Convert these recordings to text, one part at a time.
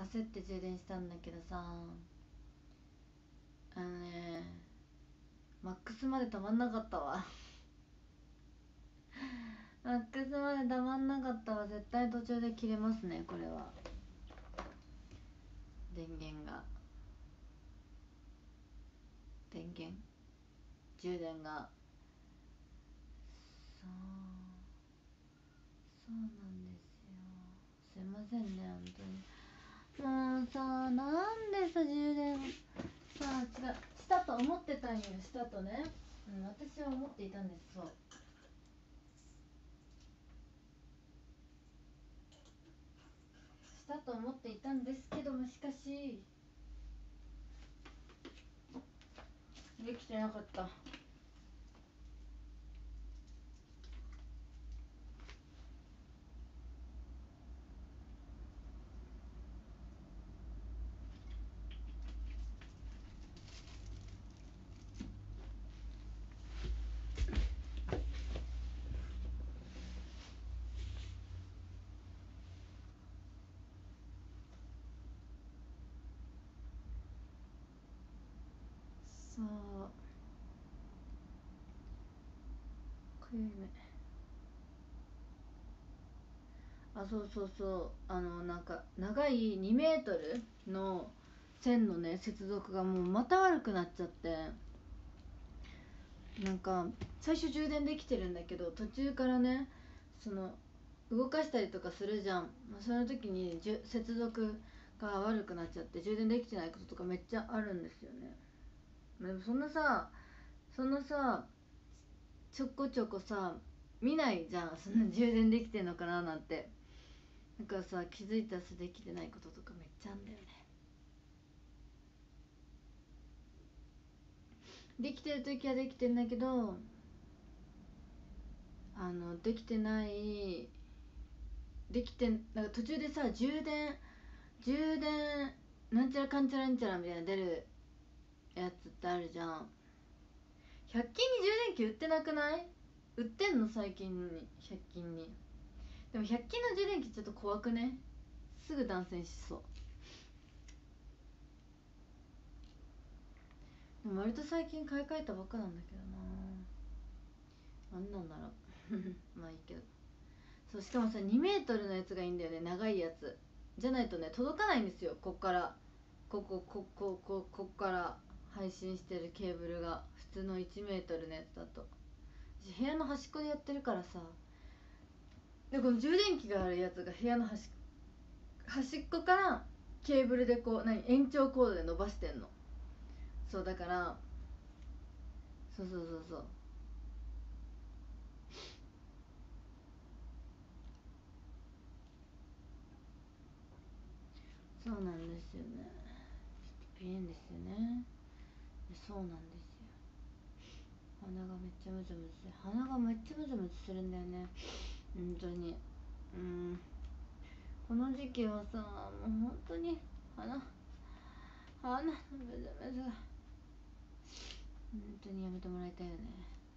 焦って充電したんだけどさ、マックスまでたまんなかったわ。マックスまでたまんなかったわ。絶対途中で切れますね、これは。電源が、充電が。そうなんですよ。すいませんね、本当に。もうさ、なんでさ、充電さあ、違う、したと思ってたんよ。したとね、私は思っていたんです。そう、したと思っていたんですけども、しかしできてなかった。そう、かゆい目。あ、そうそうそう、なんか長い2メートルの線のね、接続がもうまた悪くなっちゃって、なんか最初充電できてるんだけど、途中からね、その動かしたりとかするじゃん。その時に接続が悪くなっちゃって充電できてないこととかめっちゃあるんですよね。でもそんなさちょこちょこさ見ないじゃん、そんな充電できてんのかななんて。だからさ、気づいたらできてないこととかめっちゃあんだよね。できてる時はできてんだけど、できてない、できてなんか途中でさ、充電なんちゃらかんちゃらんちゃらみたいな出るやつってあるじゃん。100均に充電器売ってなくない？売ってんの最近に、100均に。でも100均の充電器ちょっと怖くね？すぐ断線しそう。でも割と最近買い替えたばっかなんだけどな、なんだろう。まあいいけど。そう、しかもさ、2メートルのやつがいいんだよね、長いやつじゃないとね届かないんですよ。こっからこっから配信してるケーブルが、普通の1メートルのやつだと。部屋の端っこでやってるからさ。でこの充電器があるやつが部屋の端っこからケーブルでこう延長コードで伸ばしてんの。そうだから、そうそうそうそう、そうなんですよね。ちょっとピエンですよね。そうなんですよ。鼻がめっちゃムズムズ、鼻がめっちゃムズムズするんだよね、本当に。うん、この時期はさ、もう本当に鼻のムズムズが本当にやめてもらいたいよね。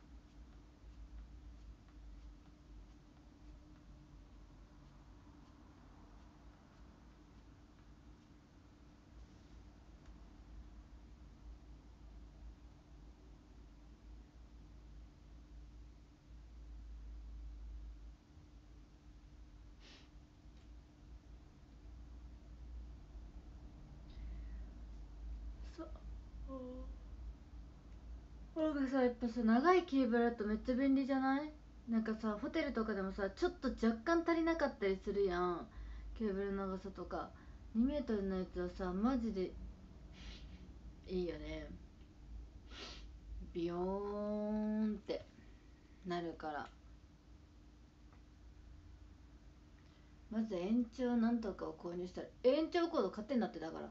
なんかさ、やっぱさ、長いケーブルだとめっちゃ便利じゃない？なんかさ、ホテルとかでもさ、ちょっと若干足りなかったりするやん、ケーブルの長さとか。2メートルのやつはさ、マジでいいよね。ビヨーンってなるから。まず延長なんとかを購入したら、延長コード買ってんだって。だから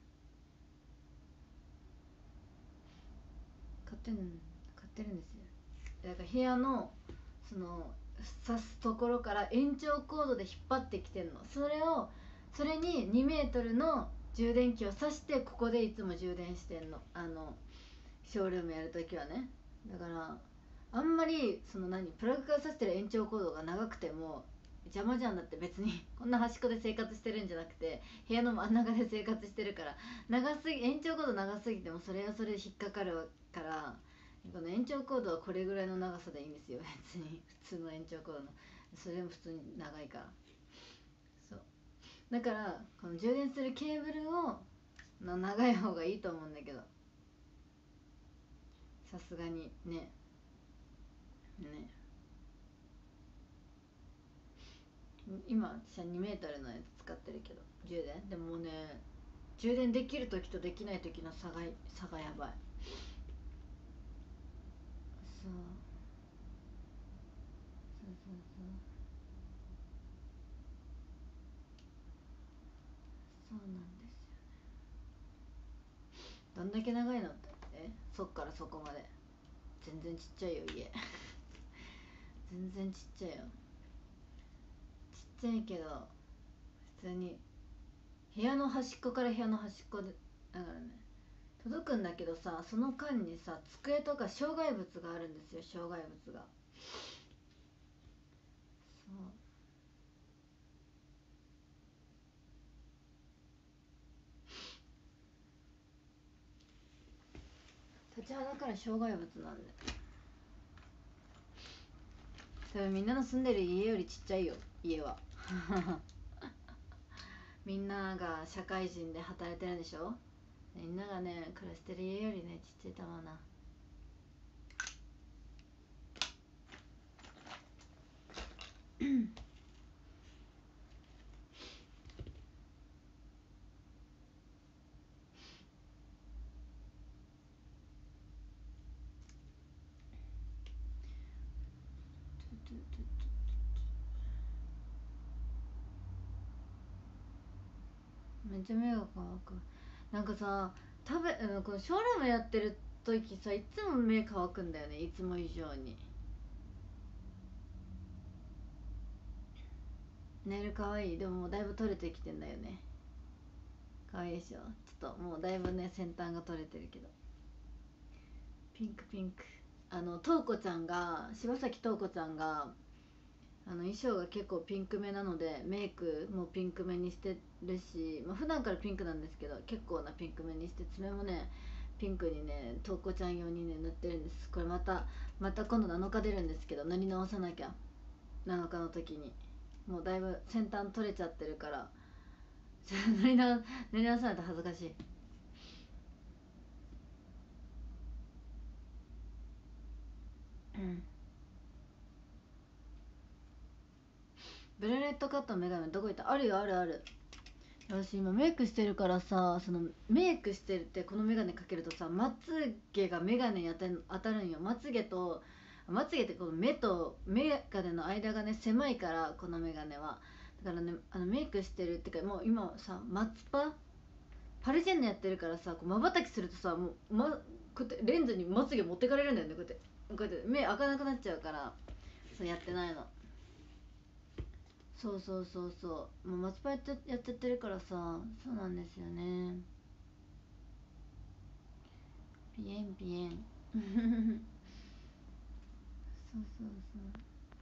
買ってるんですよ。だから部屋のその挿すところから延長コードで引っ張ってきてんの。それに2メートルの充電器を挿して、ここでいつも充電してんの。ショールームやるときはね。だからあんまりプラグから挿してる延長コードが長くても邪魔じゃん。だって別にこんな端っこで生活してるんじゃなくて部屋の真ん中で生活してるから、延長コード長すぎてもそれはそれで引っかかるから、この延長コードはこれぐらいの長さでいいんですよ別に。普通の延長コードのそれでも普通に長いから。そうだからこの充電するケーブルを長い方がいいと思うんだけど、さすがにね。今私は2メートルのやつ使ってるけど、充電でもね、充電できる時とできない時の差がやばい。そうそうなんですよ。どんだけ長いのって、そっからそこまで全然ちっちゃいよ家全然ちっちゃいよ。ちっちゃいけど普通に部屋の端っこから部屋の端っこでだからね、届くんだけどさ、その間にさ机とか障害物があるんですよ。障害物が立ちはだから障害物なんで、それみんなの住んでる家よりちっちゃいよ家はみんなが社会人で働いてるんでしょ。みんながね暮らしてる家よりねちっちゃいたまな。めっちゃ目が乾く。なんかさ、このショールームやってる時さ、いつも目乾くんだよね、いつも以上に。ネイルかわいい。でももうだいぶ取れてきてんだよね。かわいいでしょ。ちょっともうだいぶね先端が取れてるけど、ピンクピンク。とうこちゃんが柴咲とうこちゃんが衣装が結構ピンクめなので、メイクもピンクめにしてるし、まあ、普段からピンクなんですけど結構なピンクめにして、爪もねピンクにね、とうこちゃん用にね塗ってるんです。これまた今度7日出るんですけど、塗り直さなきゃ。7日の時にもうだいぶ先端取れちゃってるから塗り直さないと恥ずかしい。ブルーレットカットのメガネどこ行った？あるよ、あるある。私今メイクしてるからさ、そのメイクしてるってこのメガネかけるとさ、まつげがメガネに当たるんよ。まつげってこの目とメガネの間がね狭いから、このメガネは。だからね、メイクしてるってか、もう今さパルジェンヌやってるからさ、まばたきするとさ、もう、こうやってレンズにまつげ持ってかれるんだよね。こうやって目開かなくなっちゃうから、そうやってないの。そうそうそうそう、もう松パやってるからさ、そうなんですよね。ピエンピエンそうそうそう。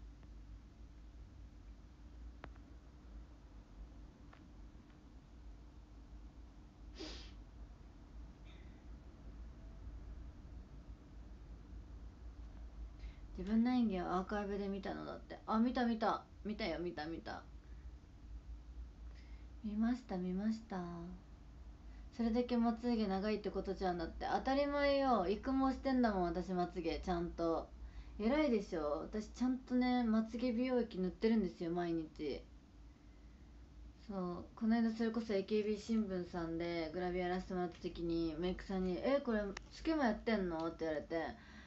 自分の演技をアーカイブで見たのだって。あ、見たよ、見た。見ました見ました。それだけまつげ長いってことじゃん。だって当たり前よ、育毛してんだもん私。まつげちゃんと偉いでしょ。私ちゃんとねまつげ美容液塗ってるんですよ毎日。そう、この間それこそ AKB 新聞さんでグラビアやらせてもらった時にメイクさんに「えこれつけもやってんの？」って言われて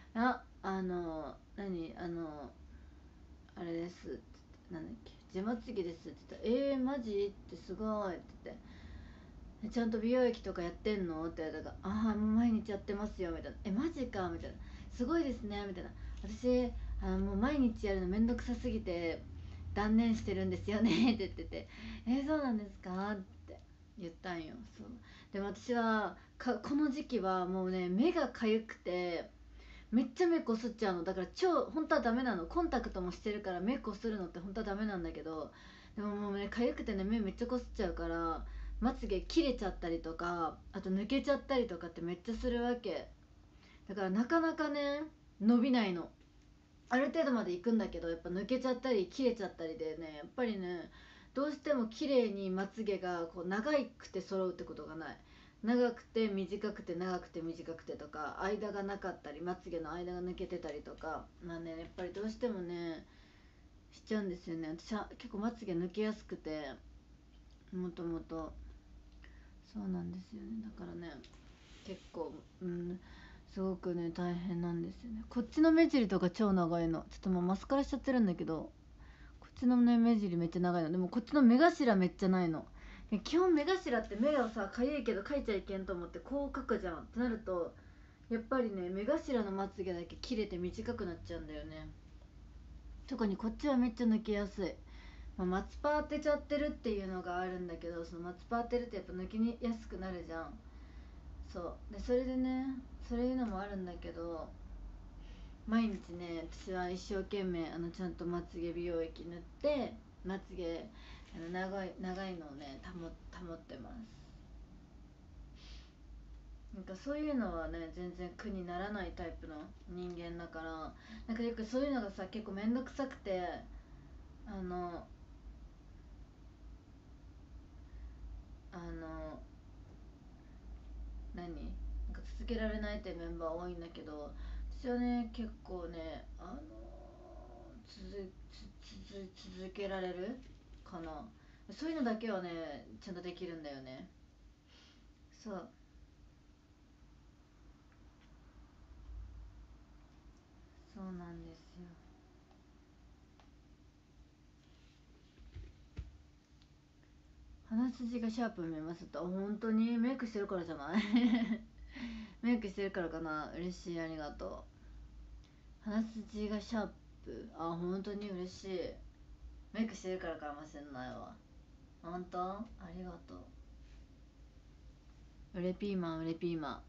何あれです」って言って、なんだっけ、自まつげですって言ったらマジってすごいって言って、ちゃんと美容液とかやってんのって言われたから、ああもう毎日やってますよみたいな。マジかみたいな。すごいですねみたいな。私もう毎日やるのめんどくさすぎて断念してるんですよねって言ってて、そうなんですかって言ったんよ。そうでも私はこの時期はもうね目がかゆくて、 めっちゃ目こすっちゃうの。だから本当はダメなの。コンタクトもしてるから目こするのって本当はダメなんだけど、でももうね痒くてね目めっちゃこすっちゃうから、まつげ切れちゃったりとか、あと抜けちゃったりとかってめっちゃするわけ。だからなかなかね伸びないの。ある程度まで行くんだけど、やっぱ抜けちゃったり切れちゃったりでね、やっぱりねどうしても綺麗にまつげがこう長くて揃うってことがない。長くて短くて長くて短くてとか、間がなかったりまつげの間が抜けてたりとか、まあねやっぱりどうしてもねしちゃうんですよね。私は結構まつげ抜けやすくて、もともとそうなんですよね。だからね結構すごくね大変なんですよね。こっちの目尻とか超長いの。ちょっともうマスカラしちゃってるんだけど、こっちのね目尻めっちゃ長いの。でもこっちの目頭めっちゃないの。基本目頭って目をさかゆいけど描いちゃいけんと思ってこう描くじゃんってなると、やっぱりね目頭のまつげだけ切れて短くなっちゃうんだよね。特にこっちはめっちゃ抜けやすい。まつパ当てちゃってるっていうのがあるんだけど、そのまつパ当てるってやっぱ抜きやすくなるじゃん。そうでそれでねそういうのもあるんだけど、毎日ね私は一生懸命ちゃんとまつげ美容液塗ってまつげ長いのをね保ってます。なんかそういうのはね全然苦にならないタイプの人間だから、なんかよくそういうのがさ結構めんどくさくて、あのあのなんか続けられないっていうメンバー多いんだけど、私はね結構ね続けられるかな。そういうのだけはねちゃんとできるんだよね。そうそうなんですよ。鼻筋がシャープ見えますと、本当にメイクしてるからじゃないメイクしてるからかな。嬉しい、ありがとう。鼻筋がシャープ、本当に嬉しい。メイクしてるからかもしれないわ。本当ありがとう。うれピーマン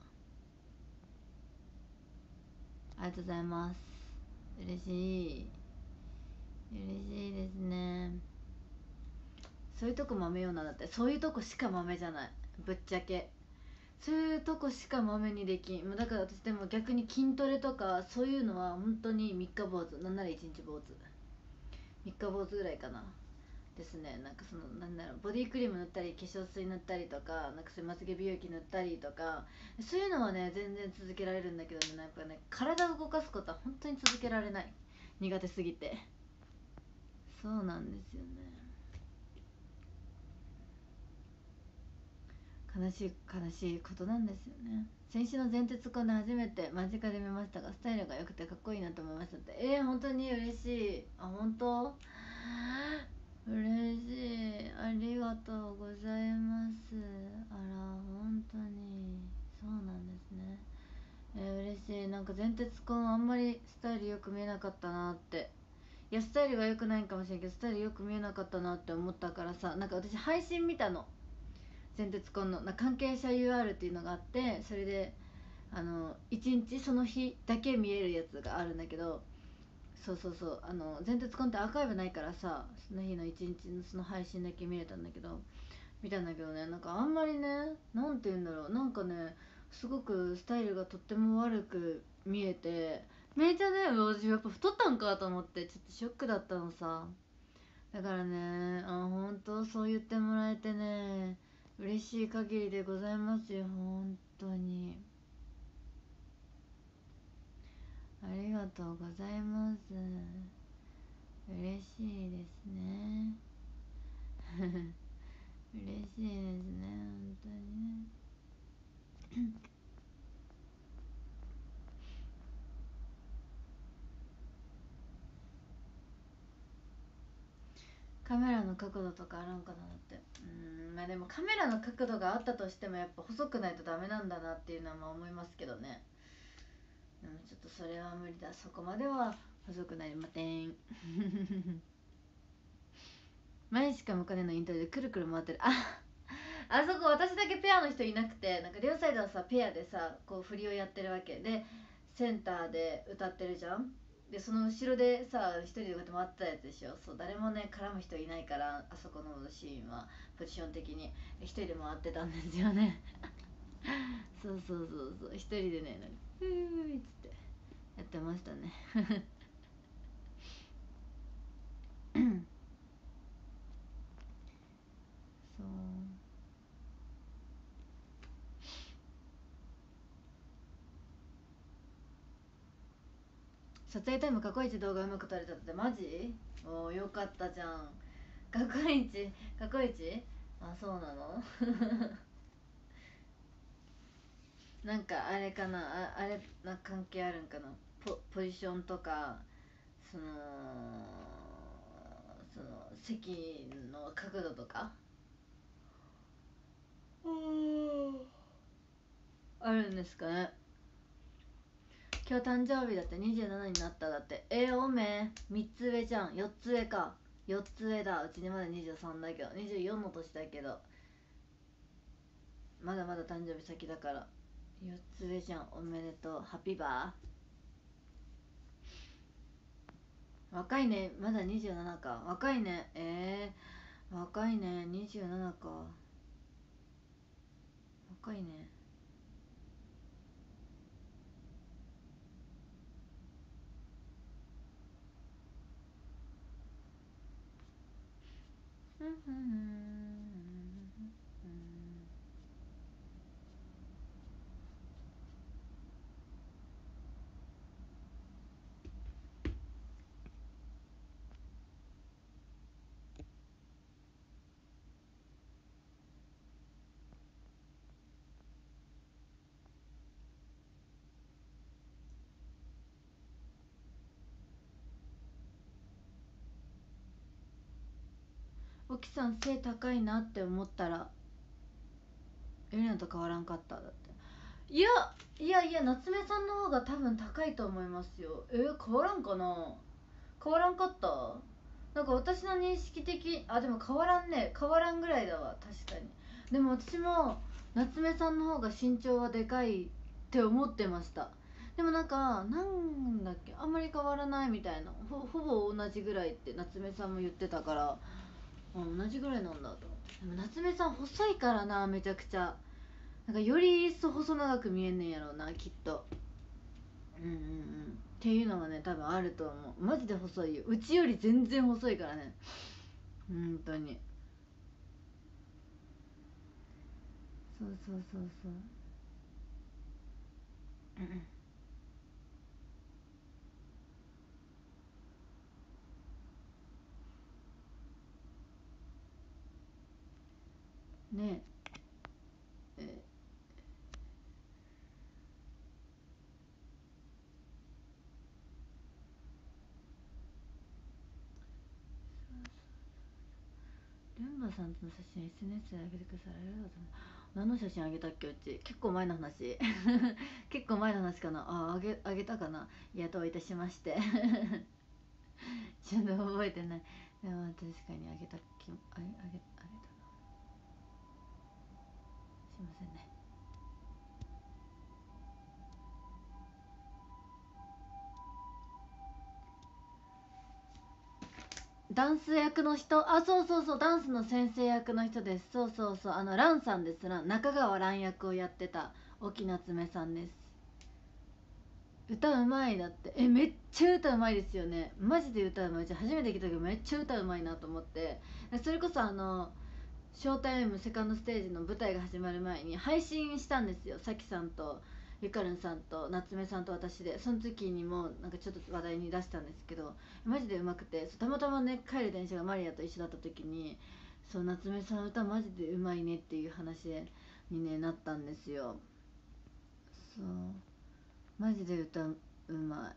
ありがとうございます。嬉しい嬉しいですね。そういうとこ豆よな。だってそういうとこしか豆じゃない、ぶっちゃけ。そういうとこしか豆にできん。もうだから私でも逆に筋トレとかそういうのは本当に三日坊主、なんなら一日坊主、三日坊主ぐらいかなですね。なんかそのなんだろう、ボディクリーム塗ったり化粧水塗ったりとか、なんかそういうまつげ美容液塗ったりとか、そういうのはね全然続けられるんだけどね、やっぱね体を動かすことは本当に続けられない、苦手すぎて。そうなんですよね。悲しいことなんですよね。先週の前鉄コンで初めて間近で見ましたが、スタイルが良くてかっこいいなと思いましたって。本当に嬉しい。本当嬉しい、ありがとうございます。あら本当にそうなんですね。嬉しい。なんか前鉄コンあんまりスタイルよく見えなかったなって。いやスタイルが良くないかもしれんけど、スタイルよく見えなかったなって思ったからさ、なんか私配信見たの。前鉄コンの関係者 UR っていうのがあって、それで1日その日だけ見えるやつがあるんだけど、そう前鉄コンってアーカイブないからさ、その日の1日のその配信だけ見れたんだけど、見たんだけどね、なんかあんまりね、なんて言うんだろう、なんかねすごくスタイルがとっても悪く見えて、めっちゃね私やっぱ太ったんかと思って、ちょっとショックだったのさ。だからね本当そう言ってもらえてね嬉しい限りでございますよ、本当に。ありがとうございます。嬉しいですね嬉しいですね、本当にね。カメラの角度とかあるんかなって。まあでもカメラの角度があったとしてもやっぱ細くないとダメなんだなっていうのはまあ思いますけどね。でもちょっとそれは無理だ、そこまでは細くなりません前しか向かねのインタビューでくるくる回ってる。あそこ私だけペアの人いなくて、なんか両サイドはさペアでさこう振りをやってるわけで、 センターで歌ってるじゃん。でその後ろでさ一人でこうやって回ってたやつでしょ。そう誰もね絡む人いないから、あそこのシーンはポジション的に一人で回ってたんですよね。そうそうそうそう、一人でねなんかふーっつってやってましたね。そう、撮影タイム過去一動画うまく撮れたってマジ？おーよかったじゃん。過去一、過去一、あそうなの。なんかあれかな、あれな関係あるんかな、ポジションとか、そのその席の角度とかあるんですかね。今日誕生日だって、27になっただって。おめ3つ上じゃん。4つ上か、4つ上だ。うちにまだ23だけど、24の年だけど、まだまだ誕生日先だから4つ上じゃん。おめでとう、ハッピーバー。若いね、まだ27か。若いね。若いね、27か。若いね。ふんふんふん。沖さん背高いなって思ったらエリナと変わらんかっただって。いやいやいや、夏目さんの方が多分高いと思いますよ。変わらんかな。変わらんかった。なんか私の認識的、あでも変わらんね、変わらんぐらいだわ確かに。でも私も夏目さんの方が身長はでかいって思ってました。でもなんかなんだっけ、あんまり変わらないみたいな、ほぼ同じぐらいって夏目さんも言ってたから、同じぐらいなんだと思って。でも夏目さん細いからな、めちゃくちゃ。なんかより一層細長く見えんねんやろうなきっと。っていうのがね多分あると思う。マジで細いよ、うちより全然細いからね、本当に。そうそうそうそう。ねえ。ルンバさんとの写真 SNS で上げてください、ありがとうございます。何の写真あげたっけ、うち結構前の話。結構前の話かな。あげたかな。いやどういたしまして。ちょっと覚えてない。でも確かにあげたあげたな。すいませんね。ダンス役の人、あそうそうそう、ダンスの先生役の人です。そうそうそう、ランさんです。中川蘭役をやってた沖夏目さんです。歌うまい。だってめっちゃ歌うまいですよね。マジで歌うまい。初めて聞いた時めっちゃ歌うまいなと思って、それこそショータイムセカンドステージの舞台が始まる前に配信したんですよ、さきさんとゆかるんさんと夏目さんと私で。その時にもなんかちょっと話題に出したんですけど、マジでうまくて、たまたまね帰る電車がマリアと一緒だった時に、そう夏目さん歌マジでうまいねっていう話に、ね、なったんですよ。そうマジで歌うま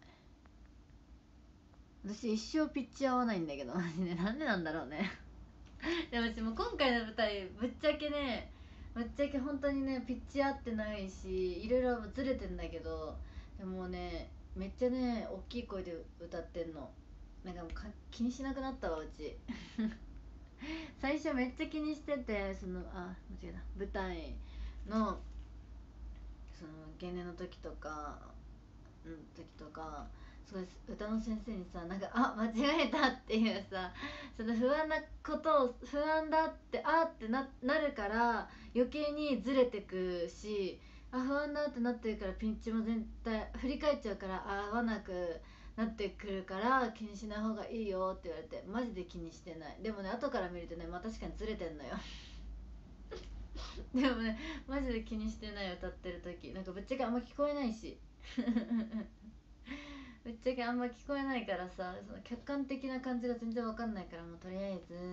い。私一生ピッチ合わないんだけどマジで、なんでなんだろうね。でも私も今回の舞台ぶっちゃけね、ぶっちゃけ本当にねピッチ合ってないし、いろいろずれてんだけど、でもねめっちゃね大きい声で歌ってんの。なんかもう気にしなくなったわうち。最初めっちゃ気にしてて、間違えた、舞台のその芸年の時とか時とかすごい歌の先生にさなんか間違えたっていうさその不安なことを不安だってってなるから余計にずれてくし不安だってなってるからピンチも全体振り返っちゃうから合わなくなってくるから気にしない方がいいよって言われてマジで気にしてない。でもね後から見るとね確かにずれてんのよでもねマジで気にしてない歌ってる時なんかぶっちゃけあんま聞こえないしぶっちゃけあんま聞こえないからさその客観的な感じが全然わかんないからもうとりあえず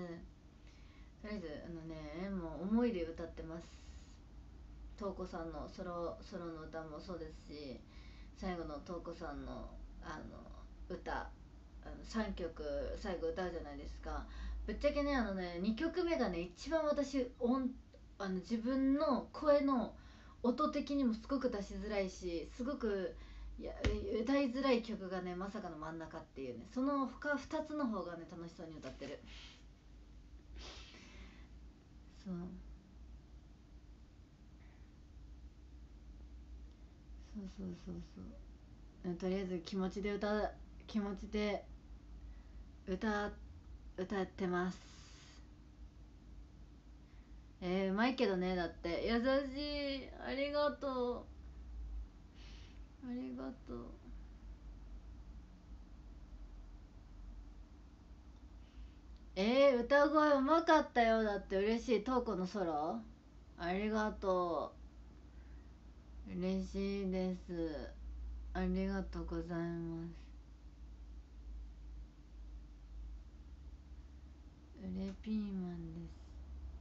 もう思いで歌ってます。瞳子さんのソロの歌もそうですし最後の瞳子さんの歌3曲最後歌うじゃないですか。ぶっちゃけね2曲目がね一番自分の声の音的にもすごく出しづらいしすごく歌いづらい曲がねまさかの真ん中っていうねその他2つの方がね楽しそうに歌ってる。そうそうとりあえず気持ちで歌歌ってます。うまいけどねだって優しいありがとうありがとう。歌声うまかったよだって嬉しい。瞳子のソロありがとう嬉しいです。ありがとうございます。うれピーマンです。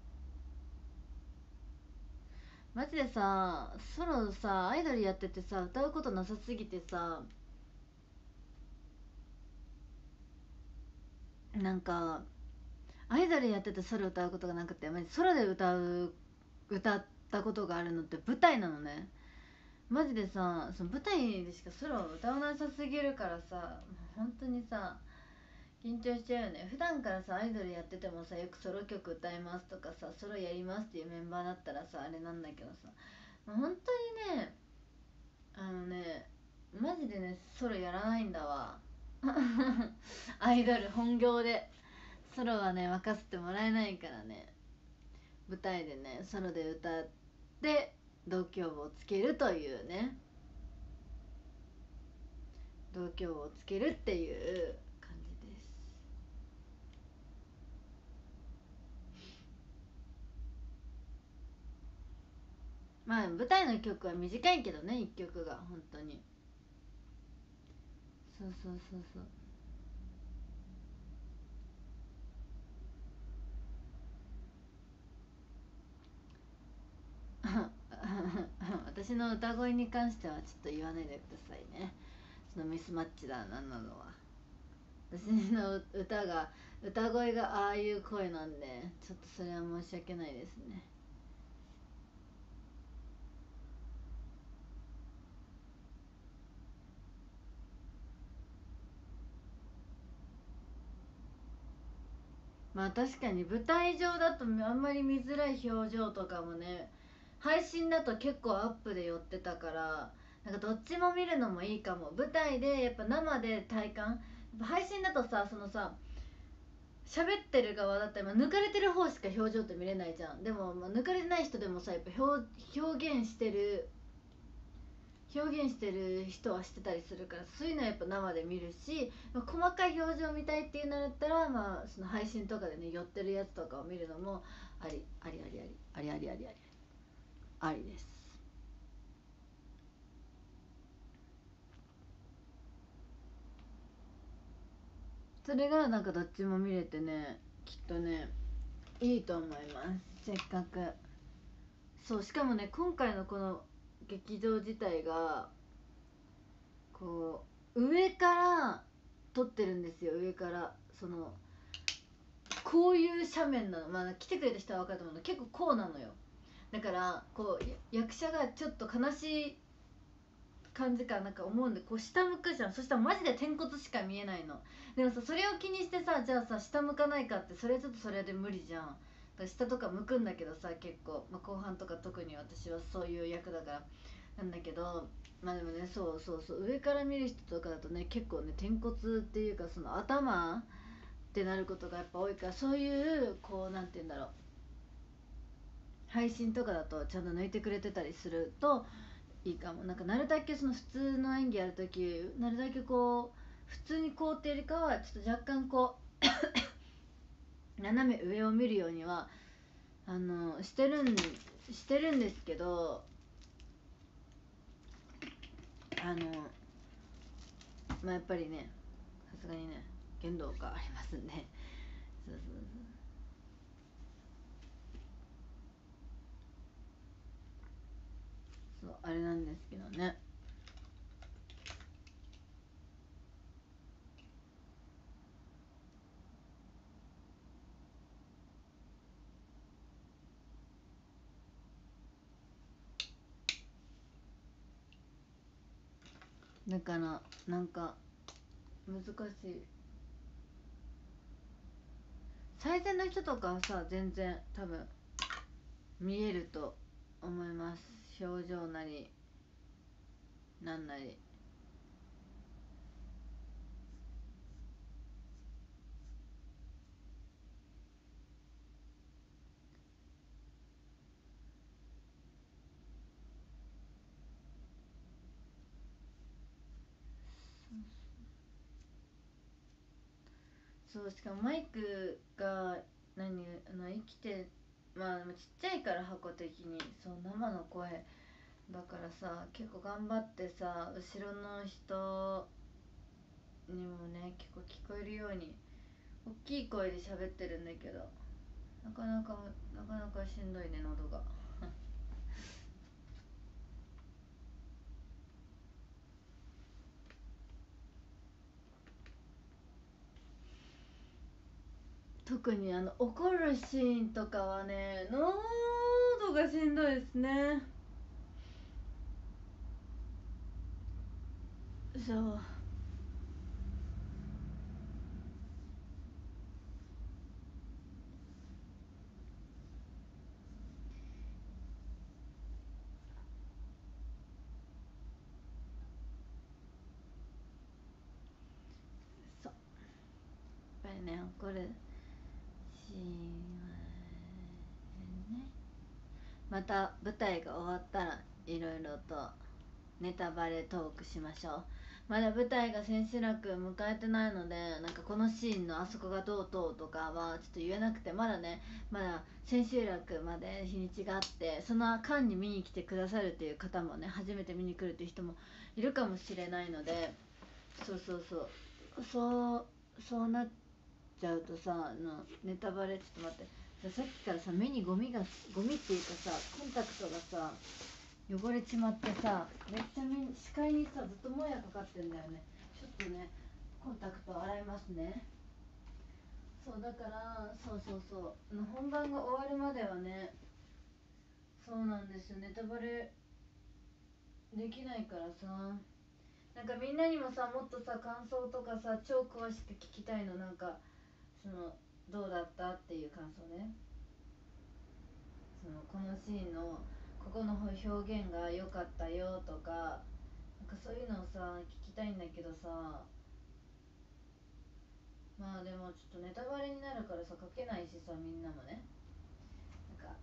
マジでさソロさアイドルやっててさ歌うことなさすぎてさなんかアイドルやっててソロ歌うことがなくてマジソロで歌ったことがあるのって舞台なのね。マジでさその舞台でしかソロを歌わなさすぎるからさもう本当にさ緊張しちゃうよね。普段からさアイドルやっててもさよくソロ曲歌いますとかさソロやりますっていうメンバーだったらさあれなんだけどさもう本当にねマジでねソロやらないんだわアイドル本業でソロはね任せてもらえないからね舞台でねソロで歌って同郷をつけるというね同郷をつけるっていう感じです。まあ舞台の曲は短いけどね1曲が本当にそう私の歌声に関してはちょっと言わないでくださいね。そのミスマッチだなんなのは私の歌声がああいう声なんでちょっとそれは申し訳ないですね。まあ確かに舞台上だとあんまり見づらい表情とかもね配信だと結構アップで寄ってたからなんかどっちも見るのもいいかも。舞台でやっぱ生で体感やっぱ配信だとさそのさ喋ってる側だったら、抜かれてる方しか表情って見れないじゃん。でも、抜かれてない人でもさやっぱ表現してる人はしてたりするからそういうのはやっぱ生で見るし、細かい表情見たいっていうのだったら、その配信とかでね寄ってるやつとかを見るのもありありありありありありありありありです。それがなんかどっちも見れてねきっとねいいと思います。せっかくそうしかもね今回のこの劇場自体がこ上から撮ってるんですよ。上からこういう斜面なの。来てくれた人は分かると思うの結構こうなのよ。だから役者がちょっと悲しい感じかなんか思うんで下向くじゃん。そしたらマジで天骨しか見えないの。でもさそれを気にしてさじゃあさ下向かないかってそれちょっとそれで無理じゃん。だから下とか向くんだけどさ結構、後半とか特に私はそういう役だからなんだけど、まあでもね、そうそうそう、上から見る人とかだとね、結構ね天骨っていうか、その頭ってなることがやっぱ多いから、そういうこうなんて言うんだろう、配信とかだとちゃんと抜いてくれてたりするといいかも。なんかなるだけその普通の演技やるとき、なるだけこう普通にこうっていうよりかはちょっと若干こう斜め上を見るようにはしてるんですけど、まあやっぱりね、さすがにね限度がありますんで、そうそうそう、あれなんですけどね。だからなんか難しい。最善の人とかはさ、全然多分見えると思います。表情なりなんなり。そう、しかもマイクが生きて、まあちっちゃいから箱的に、そう生の声だからさ、結構頑張ってさ、後ろの人にもね結構聞こえるように大きい声で喋ってるんだけど、なかなかしんどいね、喉が。特に怒るシーンとかはね、喉がしんどいですね。そう、そう、やっぱりね怒るシーンはね。また舞台が終わったらいろいろとネタバレトークしましょう。まだ舞台が千秋楽迎えてないので、なんかこのシーンのあそこがどうどうとかはちょっと言えなくて、まだね、まだ千秋楽まで日にちがあって、その間に見に来てくださるっていう方もね、初めて見に来るっていう人もいるかもしれないので、そうそうそう、そうなっちゃうとさ、ネタバレ、ちょっと待って、さっきからさ、目にゴミっていうかさ、コンタクトがさ汚れちまってさ、めっちゃ視界にさずっともやかかってんだよね。ちょっとねコンタクト洗いますね。そうだから、そう本番が終わるまではね、そうなんですよ、ネタバレできないからさ。なんかみんなにもさ、もっとさ感想とかさ超詳しく聞きたいの。なんかそのどうだったっていう感想ね。このシーンのここの表現が良かったよとか、なんかそういうのをさ聞きたいんだけどさ、まあでもちょっとネタバレになるからさ書けないしさ、みんなもね、なんか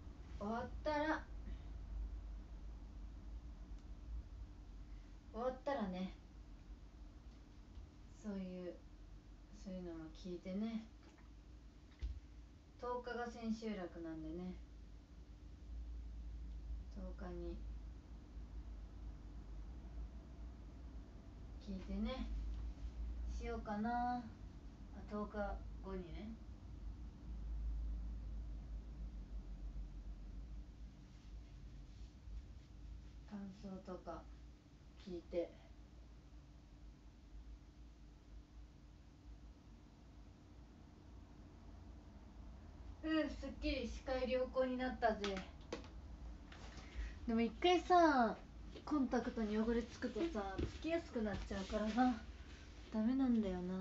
終わったらね、そういうそういうのも聞いてね。10日が千秋楽なんでね、10日に聞いてね、しようかな。10日後にね、感想とか聞いて、すっきり視界良好になったぜ。でも一回さコンタクトに汚れつくとさ、つきやすくなっちゃうからさ、ダメなんだよな。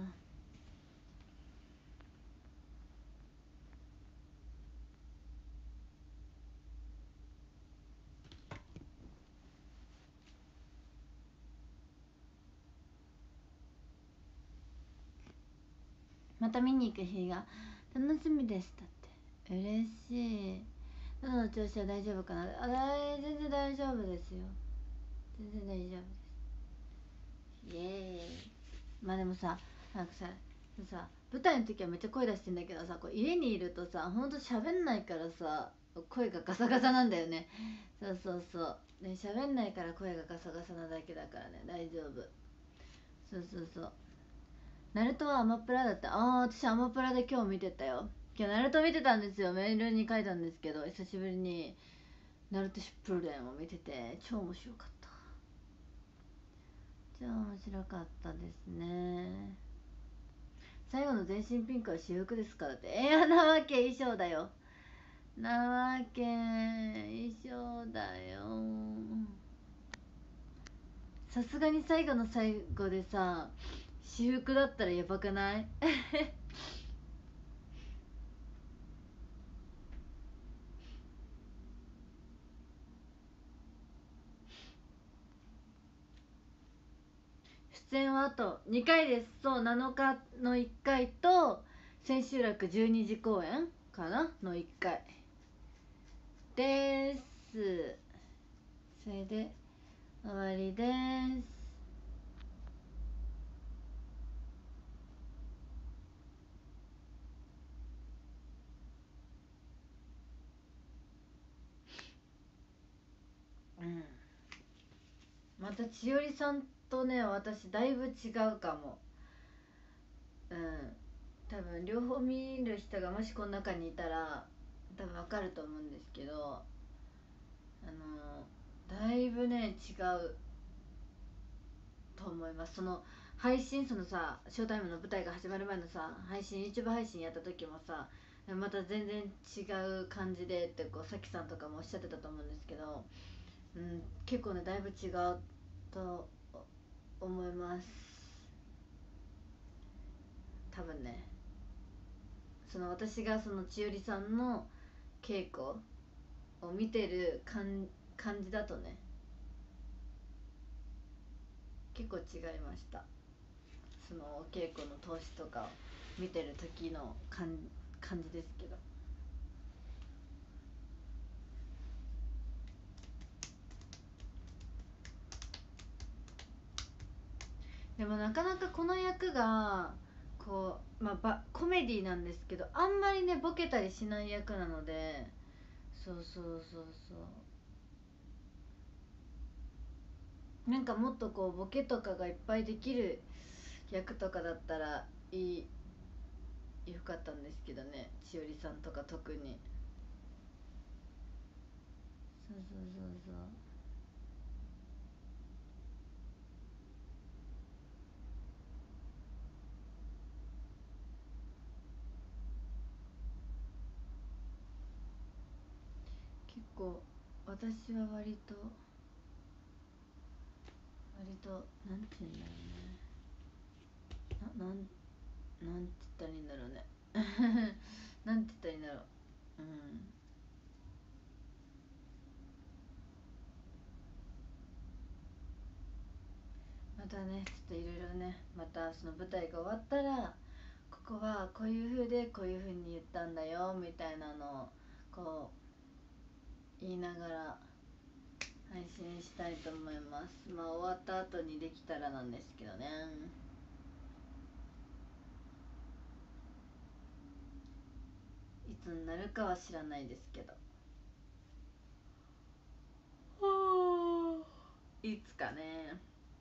また見に行く日が楽しみです。だって嬉しい。喉の調子は大丈夫かな。全然大丈夫ですよ。全然大丈夫です。イエーイ。まあでもさ、なんかさ舞台の時はめっちゃ声出してんだけどさ、こう家にいるとさほんと喋んないからさ、声がガサガサなんだよね。そうそうそうね、喋んないから声がガサガサなだけだからね、大丈夫。そうそうそう。ナルトはアマプラだった。私アマプラで今日見てたよ。今日ナルト見てたんですよ。メールに書いたんですけど、久しぶりにナルトシュプレンを見てて超面白かった。超面白かったですね。最後の全身ピンクは私服ですからって。なわけ衣装だよ。なわけ衣装だよ。さすがに最後の最後でさ私服だったらやばくない？出演はあと2回です。そう、7日の1回と千秋楽12時公演かなの1回です。それで終わりです。うん、また千織さんとね私だいぶ違うかも。うん、多分両方見る人がもしこの中にいたら多分わかると思うんですけど、だいぶね違うと思います。その配信、そのさショータイムの舞台が始まる前のさ配信 YouTube 配信やった時もさまた全然違う感じでってこうさきさんとかもおっしゃってたと思うんですけど、うん、結構ねだいぶ違うと思います。多分ね、その私がその千織さんの稽古を見てる感じだとね結構違いました。そのお稽古の投資とかを見てる時の感じですけど、でもなかなかこの役がこう、コメディなんですけどあんまりねボケたりしない役なので、そうそうそうそう、なんかもっとこうボケとかがいっぱいできる役とかだったらよかったんですけどね、千織さんとか特に。そうそうそうそう、結構私は割となんて言うんだろうね、なんて言ったらいいんだろうね。なんて言ったらいいんだろう。うん、またねちょっといろいろね、またその舞台が終わったらここはこういう風でこういう風に言ったんだよみたいなのをこう言いながら配信したいと思います。まあ終わった後にできたらなんですけどね、いつになるかは知らないですけど、いつかね、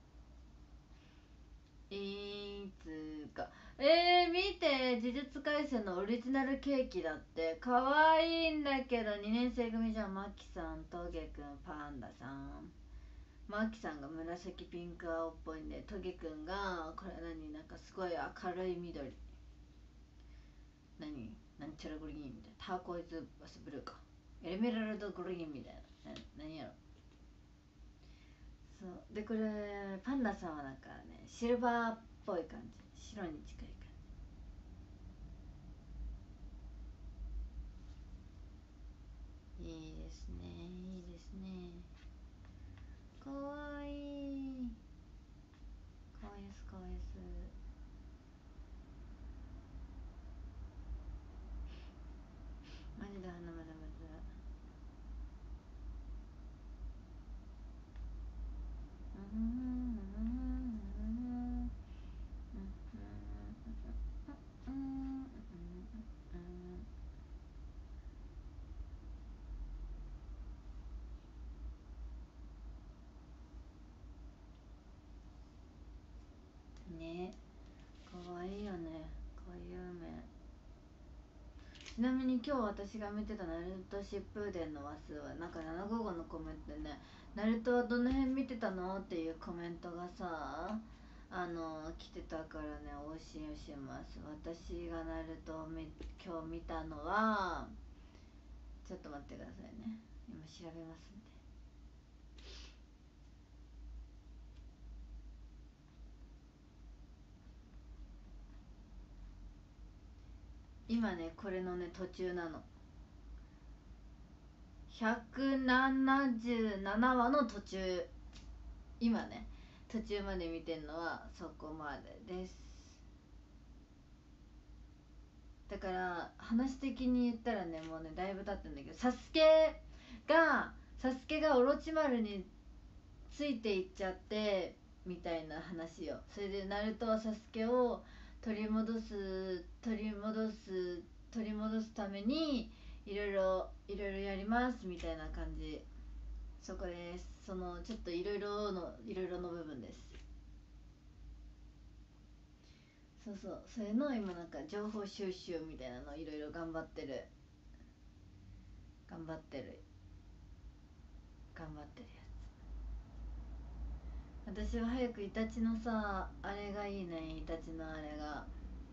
いつか。見て、呪術廻戦のオリジナルケーキだって。可愛いんだけど、2年生組じゃん。マキさん、トゲくん、パンダさん。マキさんが紫ピンク青っぽいんで、トゲくんが、これなんかすごい明るい緑。なんちゃらグリーンみたいな。ターコイズバスブルーか。エメラルドグリーンみたいな。何やろ。そうで、これパンダさんはなんかねシルバーっぽい感じ、白に近い感じ。いいですね、いいですね。かわいい、かわいすかわいす。 ちなみに今日私が見てたナルト疾風伝の話数はなんか755のコメントでね、ナルトはどの辺見てたのっていうコメントがさ来てたからね、お教えします。私がナルトを今日見たのは、ちょっと待ってくださいね、今調べますんで。今ねこれのね途中なの、177話の途中、今ね途中まで見てんのはそこまでです。だから話的に言ったらね、もうねだいぶ経ったんだけど、サスケがオロチマルについていっちゃってみたいな話よ。それでナルトはサスケを取り戻すためにいろいろやりますみたいな感じ。そこです。そのちょっといろいろの部分です。そうそう、それの今なんか情報収集みたいなのいろいろ頑張ってるやつ。私は早くイタチのさあれがいいね。イタチのあれが、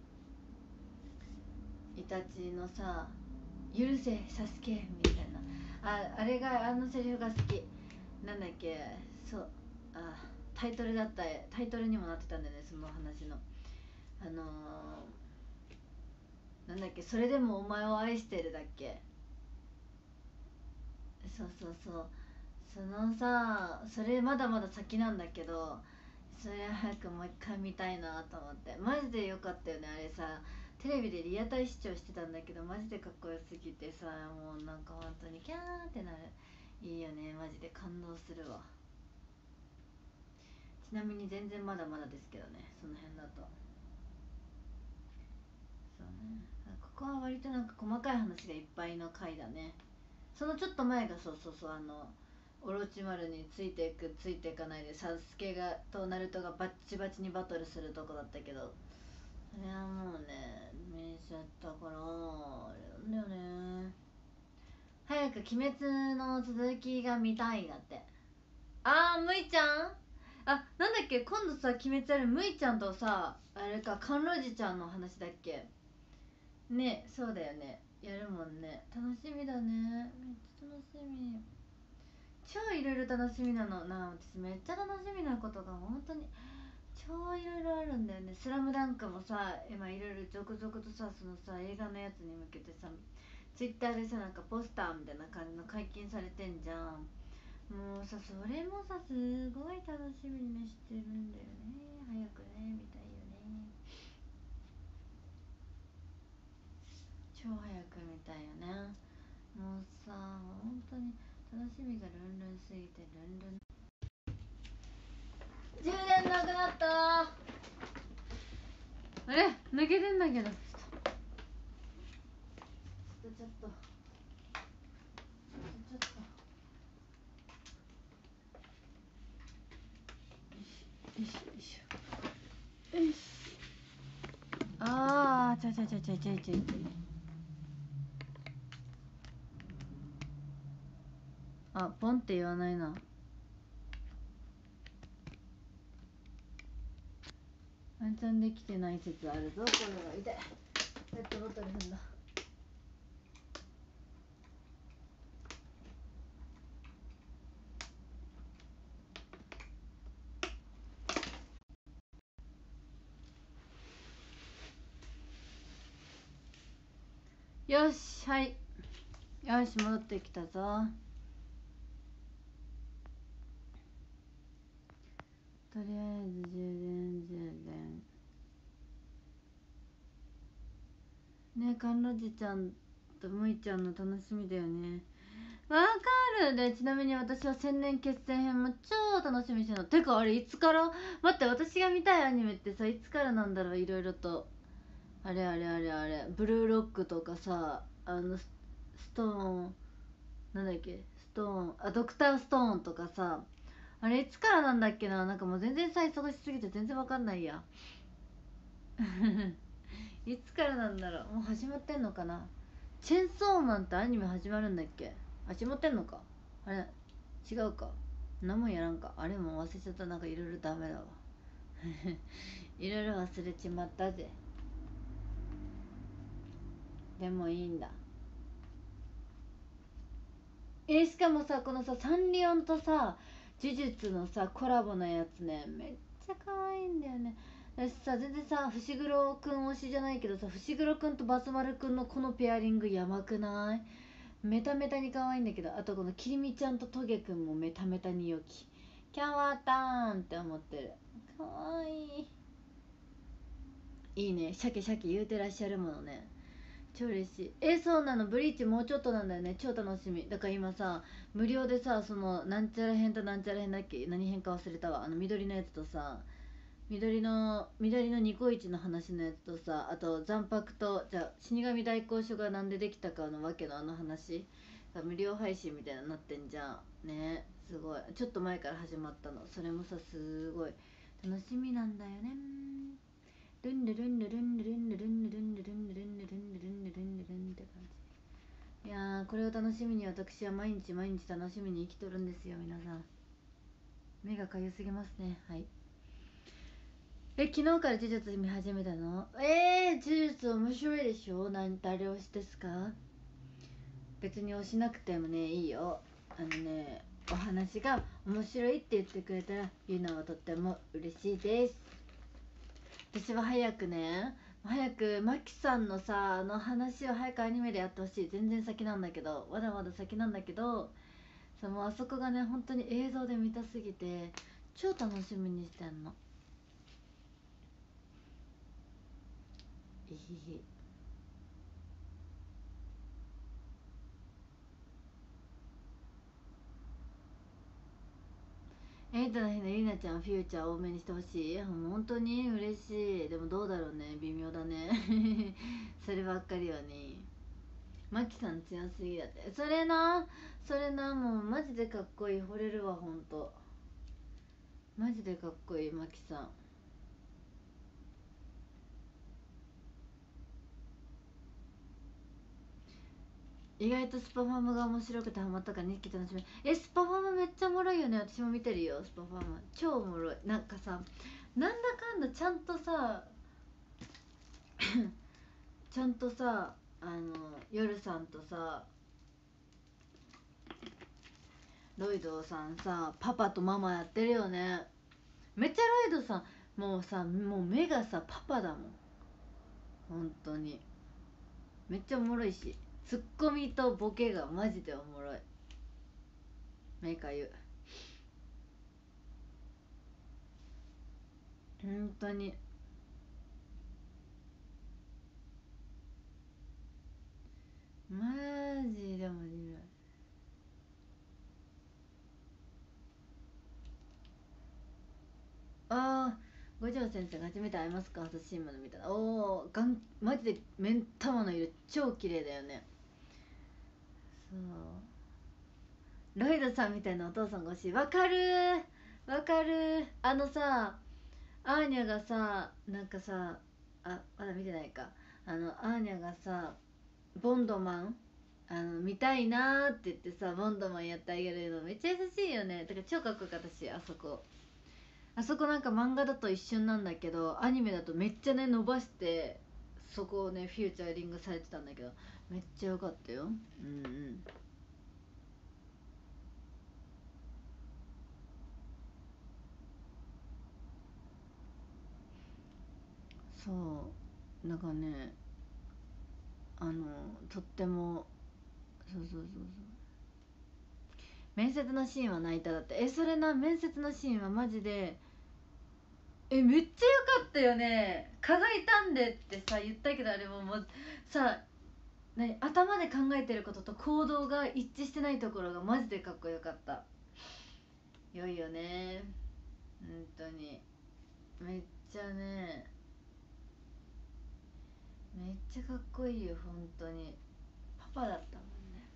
イタチのさ許せサスケみたいな、あれが、あのセリフが好き。なんだっけ、そう、タイトルにもなってたんだよね、その話の。なんだっけ、それでもお前を愛してるだっけ。そうそうそう、そのさ、それまだまだ先なんだけど、それ早くもう一回見たいなと思って。マジでよかったよねあれさ。テレビでリアタイ視聴してたんだけど、マジでかっこよすぎてさ、もうなんか本当にキャーってなる。いいよね、マジで感動するわ。ちなみに全然まだまだですけどね、その辺だと。そうね、ここは割となんか細かい話がいっぱいの回だね。そのちょっと前がそうオロチマルについていかないでサスケとナルトがバッチバチにバトルするとこだったけど、それはもうね見ちゃったからあれなんだよね。早く鬼滅の続きが見たいだって。むいちゃん、なんだっけ、今度さ鬼滅やるむいちゃんとさ、あれか甘露寺ちゃんの話だっけね。そうだよね、やるもんね。楽しみだね、めっちゃ楽しみ。超いろいろ楽しみなのな。私めっちゃ楽しみなことが本当に超いろいろあるんだよね。スラムダンクもさ、今いろいろ続々とさ、そのさ映画のやつに向けてさ、ツイッターでさ、なんかポスターみたいな感じの解禁されてんじゃん。もうさ、それもさすごい楽しみにしてるんだよね。早くね見たいよね。超早く見たいよね。もうさ本当に楽しみがルンルンすぎてルンルン。充電なくなった。あれ抜けてんだけど、ちょっとよしよいしょよし。ちょポンって言わないな。ワンチャンできてない説あるぞ。これは痛い。ペットボトル踏んだ。よし、はい、よし戻ってきたぞ。とりあえず充電ね。甘露寺ちゃんとむいちゃんの楽しみだよね。わかる。でちなみに私は千年決戦編も超楽しみにしてるの。てかあれいつから、待って、私が見たいアニメってさいつからなんだろう。いろいろとあれブルーロックとかさ、ストーン、なんだっけ、ストーン、ドクターストーンとかさ、あれいつからなんだっけな。なんかもう全然さ忙しすぎて全然わかんないや。いつからなんだろう。もう始まってんのかな。 チェンソーマンってアニメ始まるんだっけ？始まってんのか？あれ違うか？何もやらんか。あれも忘れちゃった。なんかいろいろダメだわいろいろ忘れちまったぜ。でもいいんだ。しかもさ、このさサンリオンとさ呪術のさコラボのやつね、めっちゃ可愛いんだよね。私さ全然さ伏黒くん推しじゃないけどさ、伏黒くんとバスマルくんのこのペアリングやばくない？メタメタに可愛いんだけど、あとこのきりみちゃんとトゲくんもメタメタに良き。キャワターンって思ってる。可愛い。いいね、シャケシャケ言うてらっしゃるものね。超嬉しい。そうなの。ブリーチもうちょっとなんだよね。超楽しみだから今さ無料でさ、そのなんちゃら編となんちゃら編だっけ、何編か忘れたわ。緑のやつとさ、緑のニコイチの話のやつとさ、あと残白とじゃあ死神大行書がなんでできたかのわけの話が無料配信みたいななってんじゃんね。すごい、ちょっと前から始まったの。それもさすごい楽しみなんだよね。ルンルルンルルンルルンルルンルルンルルンルルンルルンルルンルルンルルンって感じ。いやー、これを楽しみに私は毎日毎日楽しみに生きとるんですよ。皆さん目がかゆすぎますね。はい。昨日から呪術見始めたの？呪術面白いでしょ。誰推しですか？別に推しなくてもねいいよ。お話が面白いって言ってくれたら言うのはとっても嬉しいです。私は早くマキさんのさ話を早くアニメでやってほしい。全然先なんだけど、まだまだ先なんだけど、もうあそこがね本当に映像で見たすぎて超楽しみにしてんの。いい。エイトの日のりなちゃんフューチャー多めにしてほしい。本当に嬉しい。でもどうだろうね、微妙だねそればっかりはね。マキさん強すぎだって。それなもうマジでかっこいい。惚れるわ。ほんとマジでかっこいいマキさん。意外とスパファームが面白くてハマったから2期楽しみ。スパファームめっちゃおもろいよね。私も見てるよ。スパファーム超おもろい。なんかさ、なんだかんだちゃんとさちゃんとさ夜さんとさロイドさんさパパとママやってるよね。めっちゃロイドさんもうさ、もう目がさパパだもん。本当にめっちゃおもろいし、ツッコミとボケがマジでおもろい。目かゆ。本当にマジで面白い。あ五条先生が初めて会いますか？初シーンまで見たらおお、マジで目ん玉の色超綺麗だよね。そうロイドさんみたいなお父さんが欲しい。わかるわかる。アーニャがさなんかさ、まだ見てないか。アーニャがさボンドマン見たいなーって言ってさボンドマンやってあげるのめっちゃ優しいよね。だから超かっこよかったし、あそこなんか漫画だと一瞬なんだけどアニメだとめっちゃね伸ばしてそこをねフューチャーリングされてたんだけどめっちゃ良かったよ。うんうん。そうなんかねとってもそうそうそうそう。面接のシーンは泣いただって。それな、面接のシーンはマジでめっちゃ良かったよね。蚊がいたんでってさ言ったけど、あれもうさ頭で考えてることと行動が一致してないところがマジでかっこよかった。良いよね本当に。めっちゃね、めっちゃかっこいいよ本当に。パパだったもんね。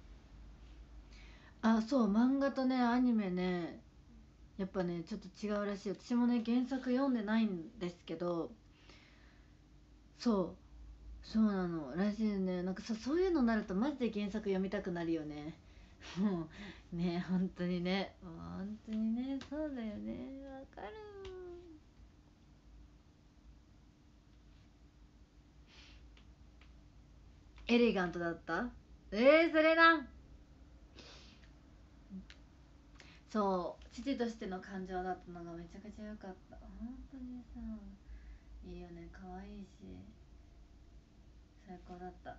そう、漫画とねアニメねやっぱねちょっと違うらしい。私もね原作読んでないんですけど、そうそうなのらしいね。なんかさ、そういうのになるとマジで原作読みたくなるよね。もうね、本当にね、本当にね、そうだよね、わかる。エレガントだった。それな。そう父としての感情だったのがめちゃくちゃ良かった。本当にさ、いいよね、可愛いし最高だった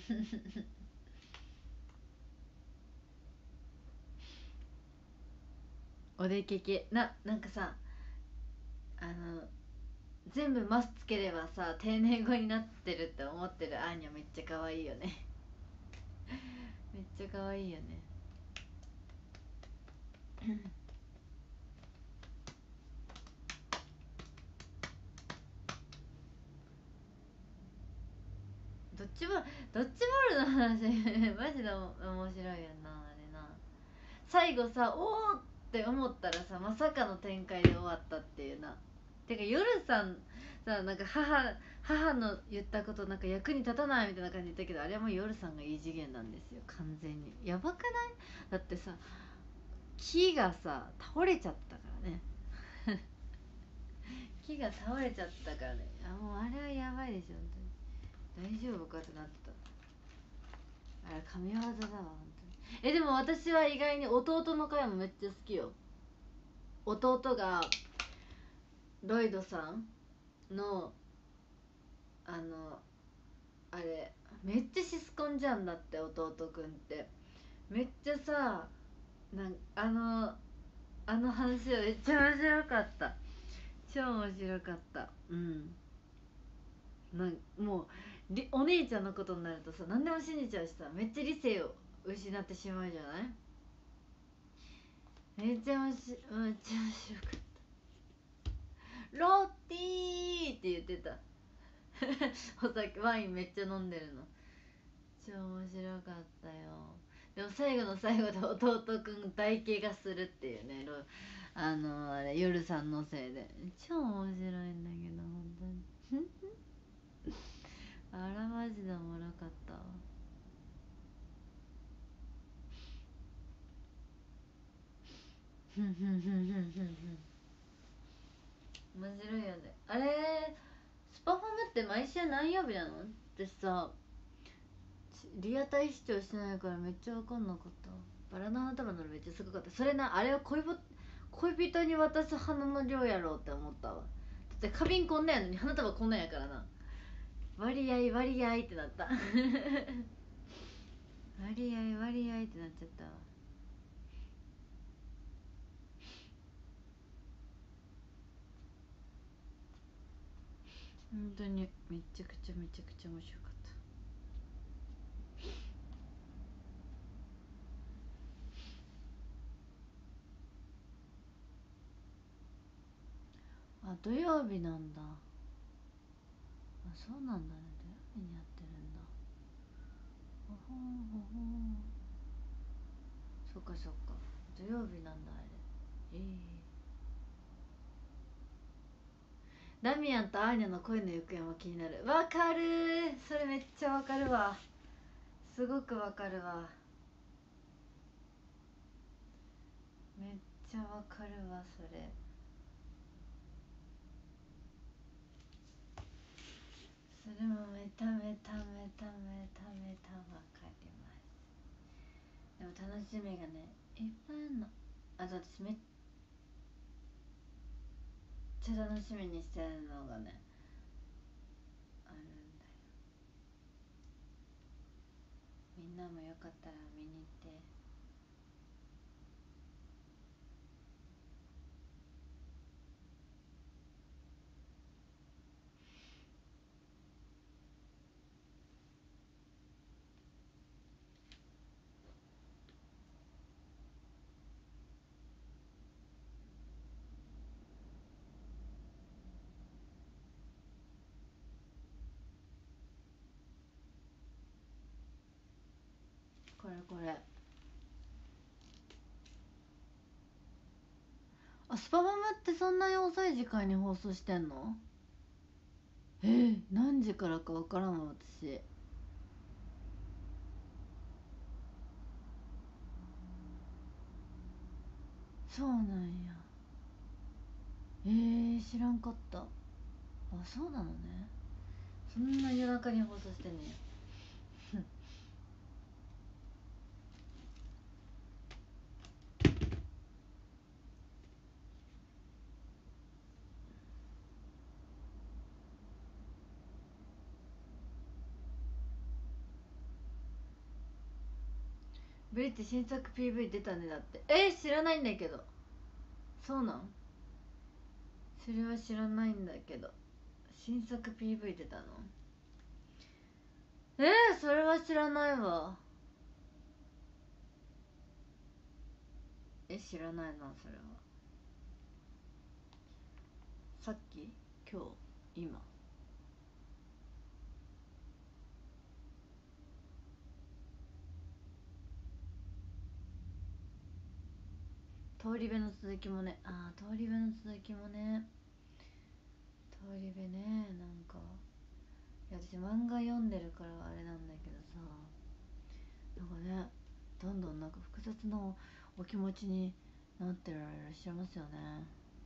お出かけなんかさ、あの全部マスつければさ定年後になってるって思ってるアーニャめっちゃ可愛いよねめっちゃ可愛いよねドッジボールの話マジで面白いよなあれな。最後さ、おーって思ったらさ、まさかの展開で終わったっていうな。てか夜さんさ、なんか母の言ったことなんか役に立たないみたいな感じで言ったけど、あれはもう夜さんが異次元なんですよ、完全に。やばくない？だってさ、木がさ倒れちゃったからね。木が倒れちゃったからね。もうあれはやばいでしょ、本当に大丈夫かってなってた。あれ神業だわ本当に。でも私は意外に弟の回もめっちゃ好きよ。弟がロイドさんのあのあれめっちゃシスコンじゃん。だって弟くんってめっちゃさ、あの話はめっちゃ面白かった。超面白かった。うん。もうお姉ちゃんのことになるとさ何でも信じちゃうしさ、めっちゃ理性を失ってしまうじゃない。めっちゃ面白かった。ロッティーって言ってたお酒ワインめっちゃ飲んでるの超面白かったよ。でも最後の最後で弟くん大怪我するっていうね、あれ夜さんのせいで超面白いんだけど本当にあらマジでおもろかったわ。ふんふんふんふんふんふん。面白いよねあれ。スパファムって毎週何曜日なの？私さリアタイ視聴してないからめっちゃ分かんなかった。バラの花束のめっちゃすごかった。それな、あれを恋人に渡す花の量やろうって思ったわ。だって花瓶こんなんやのに花束こんなんやからな。割合割合ってなった割合割合ってなっちゃったわ。本当にめちゃくちゃめちゃくちゃ面白かった。土曜日なんだ。そうなんだね、土曜日にやってるんだ。ほほんほほん。そっかそっか、土曜日なんだあれ。ダミアンとアーニャの恋の行方も気になる。わかるそれめっちゃわかるわ。すごくわかるわ。めっちゃわかるわそれ。それもめためためためためたわかります。でも楽しみがねいっぱいあるの。私めっちゃ楽しみにしてるのがねあるんだよ。みんなもよかったら見に行って。これこれ。スパマムってそんなに遅い時間に放送してんの？ 何時からかわからんわ私。そうなんや。知らんかった。あ、そうなのね。そんな夜中に放送してんねや。ブリって新作 PV 出たねだって。知らないんだけど。そうなん？それは知らないんだけど。新作 PV 出たの？それは知らないわ。知らないなそれは。さっき？今日？今？通り部の続きもね。通り部の続きもね。通り部ね。なんかいや私漫画読んでるからあれなんだけどさ、なんかね、どんどんなんか複雑なお気持ちになってられるしゃいますよね。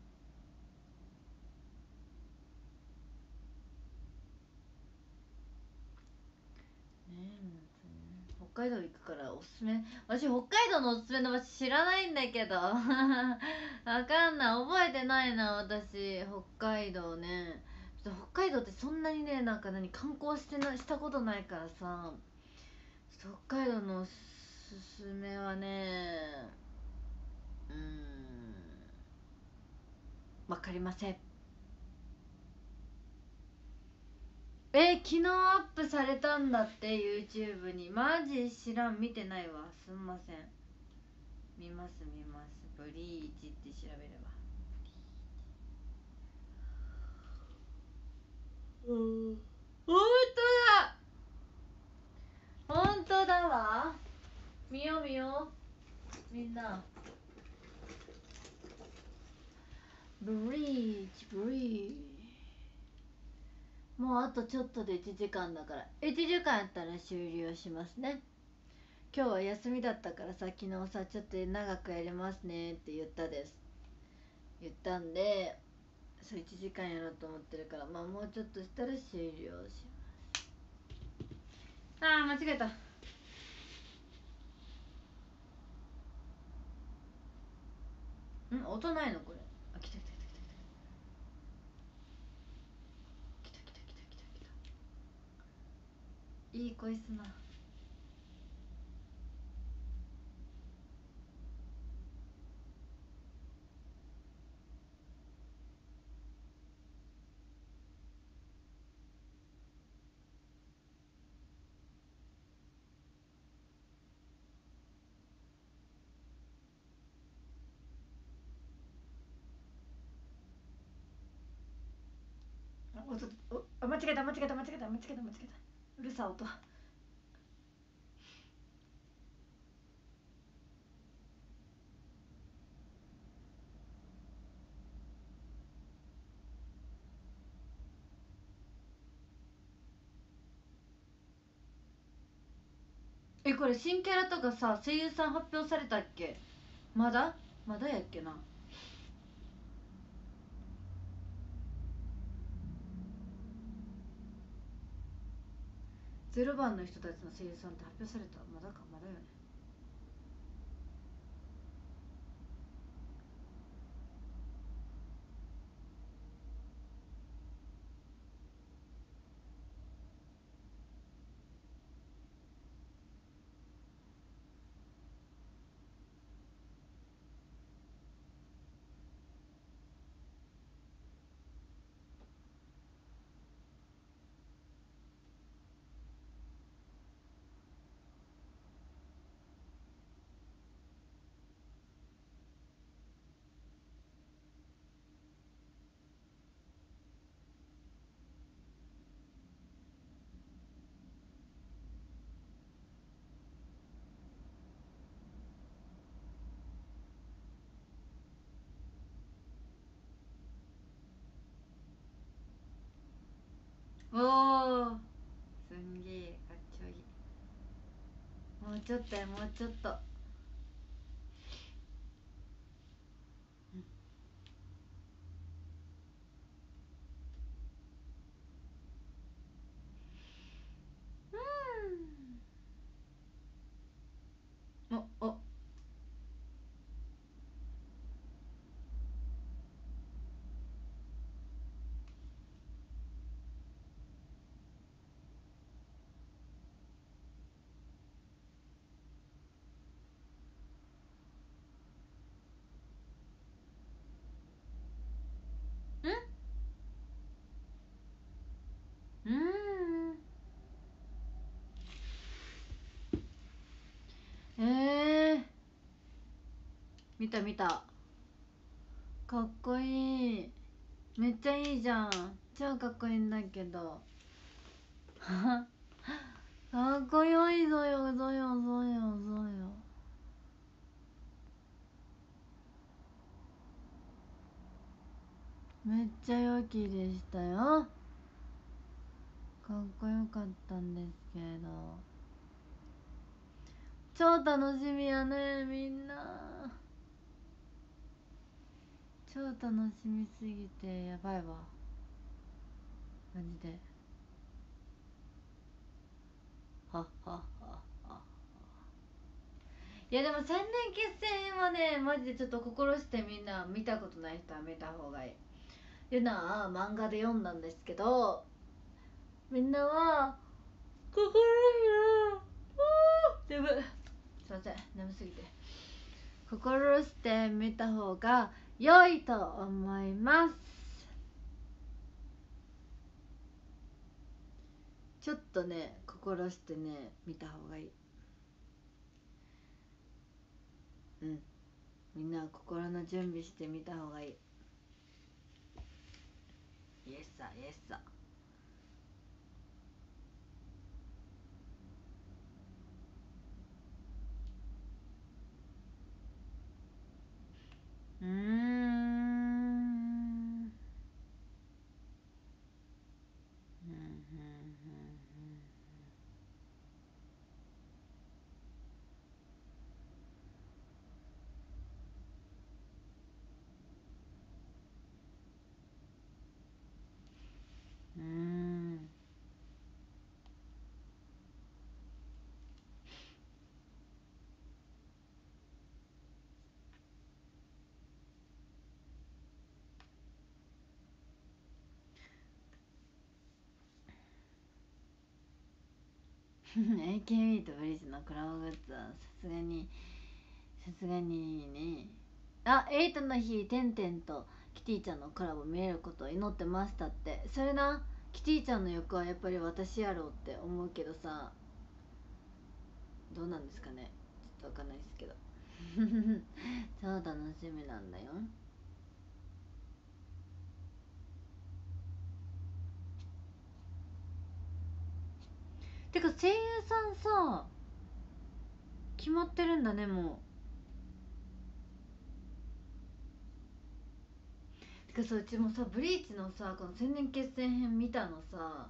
ねえ、北海道行くからおすすめ。私北海道のおすすめの場所知らないんだけど。わかんない、覚えてないな私北海道ね。北海道ってそんなにね、なんか観光したことないからさ、北海道のおすすめはね、わかりません。昨日アップされたんだって YouTube に。マジ知らん、見てないわ、すんません。見ます見ます。ブリーチって調べれば。ほんとだ、ほんとだわ。見よう見ようみんな。ブリーチブリー、もうあとちょっとで1時間だから、1時間やったら終了しますね。今日は休みだったからさ、昨日さちょっと長くやりますねって言ったんで、そう1時間やろうと思ってるから、まあもうちょっとしたら終了します。間違えた。音ないのこれ？来た来た来た来た来た来た来た来た来た来た。いい声すな。間違えた間違えた間違えた間違えた間違えた。うるさ音。これ新キャラとかさ声優さん発表されたっけ？まだまだやっけな。0番の人たちの声優さんって発表された？まだか、まだよね。 ちょっとや、もうちょっと。おうん。見た見た。かっこいい。めっちゃいいじゃん。超かっこいいんだけど。かっこよいぞよぞよぞよぞよ。めっちゃ良きでしたよ。かっこよかったんですけど、超楽しみやね、みんな。超楽しみすぎてやばいわ、マジで。はっはっはっは。いやでも千年決戦はね、マジでちょっと心してみんな見たことない人は見た方がいい。ゆなは漫画で読んだんですけど、みんなは心広いな。眠い、すいません、眠すぎて。心してみた方が良いと思います。ちょっとね、心してね見た方がいい。うん、みんな心の準備してみた方がいい。イエスさイエスさ。うーん。うーん。AKB とブリーチのコラボグッズはさすがにね。あ、エイトの日てんてんとキティちゃんのコラボ見れることを祈ってましたって。それな、キティちゃんの横はやっぱり私やろうって思うけどさ、どうなんですかね、ちょっとわかんないですけど。超楽しみなんだよ。てか声優さんさ決まってるんだね、もう。てかさ、うちもさブリーチのさこの千年決戦編見たのさ、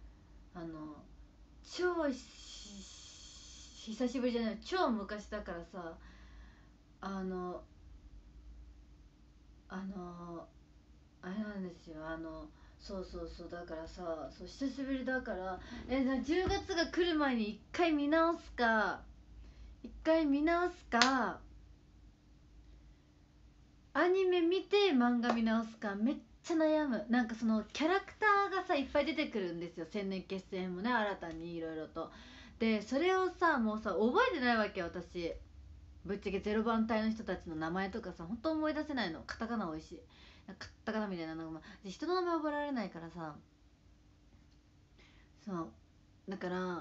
超久しぶりじゃない、超昔だからさ、あのあのあれなんですよ、そうそうそう、だからさ、そう久しぶりだから、10月が来る前に一回見直すか、アニメ見て漫画見直すか、めっちゃ悩む。なんかそのキャラクターがさいっぱい出てくるんですよ、千年決戦もね、新たにいろいろと。でそれをさもうさ覚えてないわけよ、私。ぶっちゃけゼロ番隊の人たちの名前とかさ本当思い出せないの。カタカナ多いし、カタカナみたいなのが人の名前覚えられないからさ。そうだから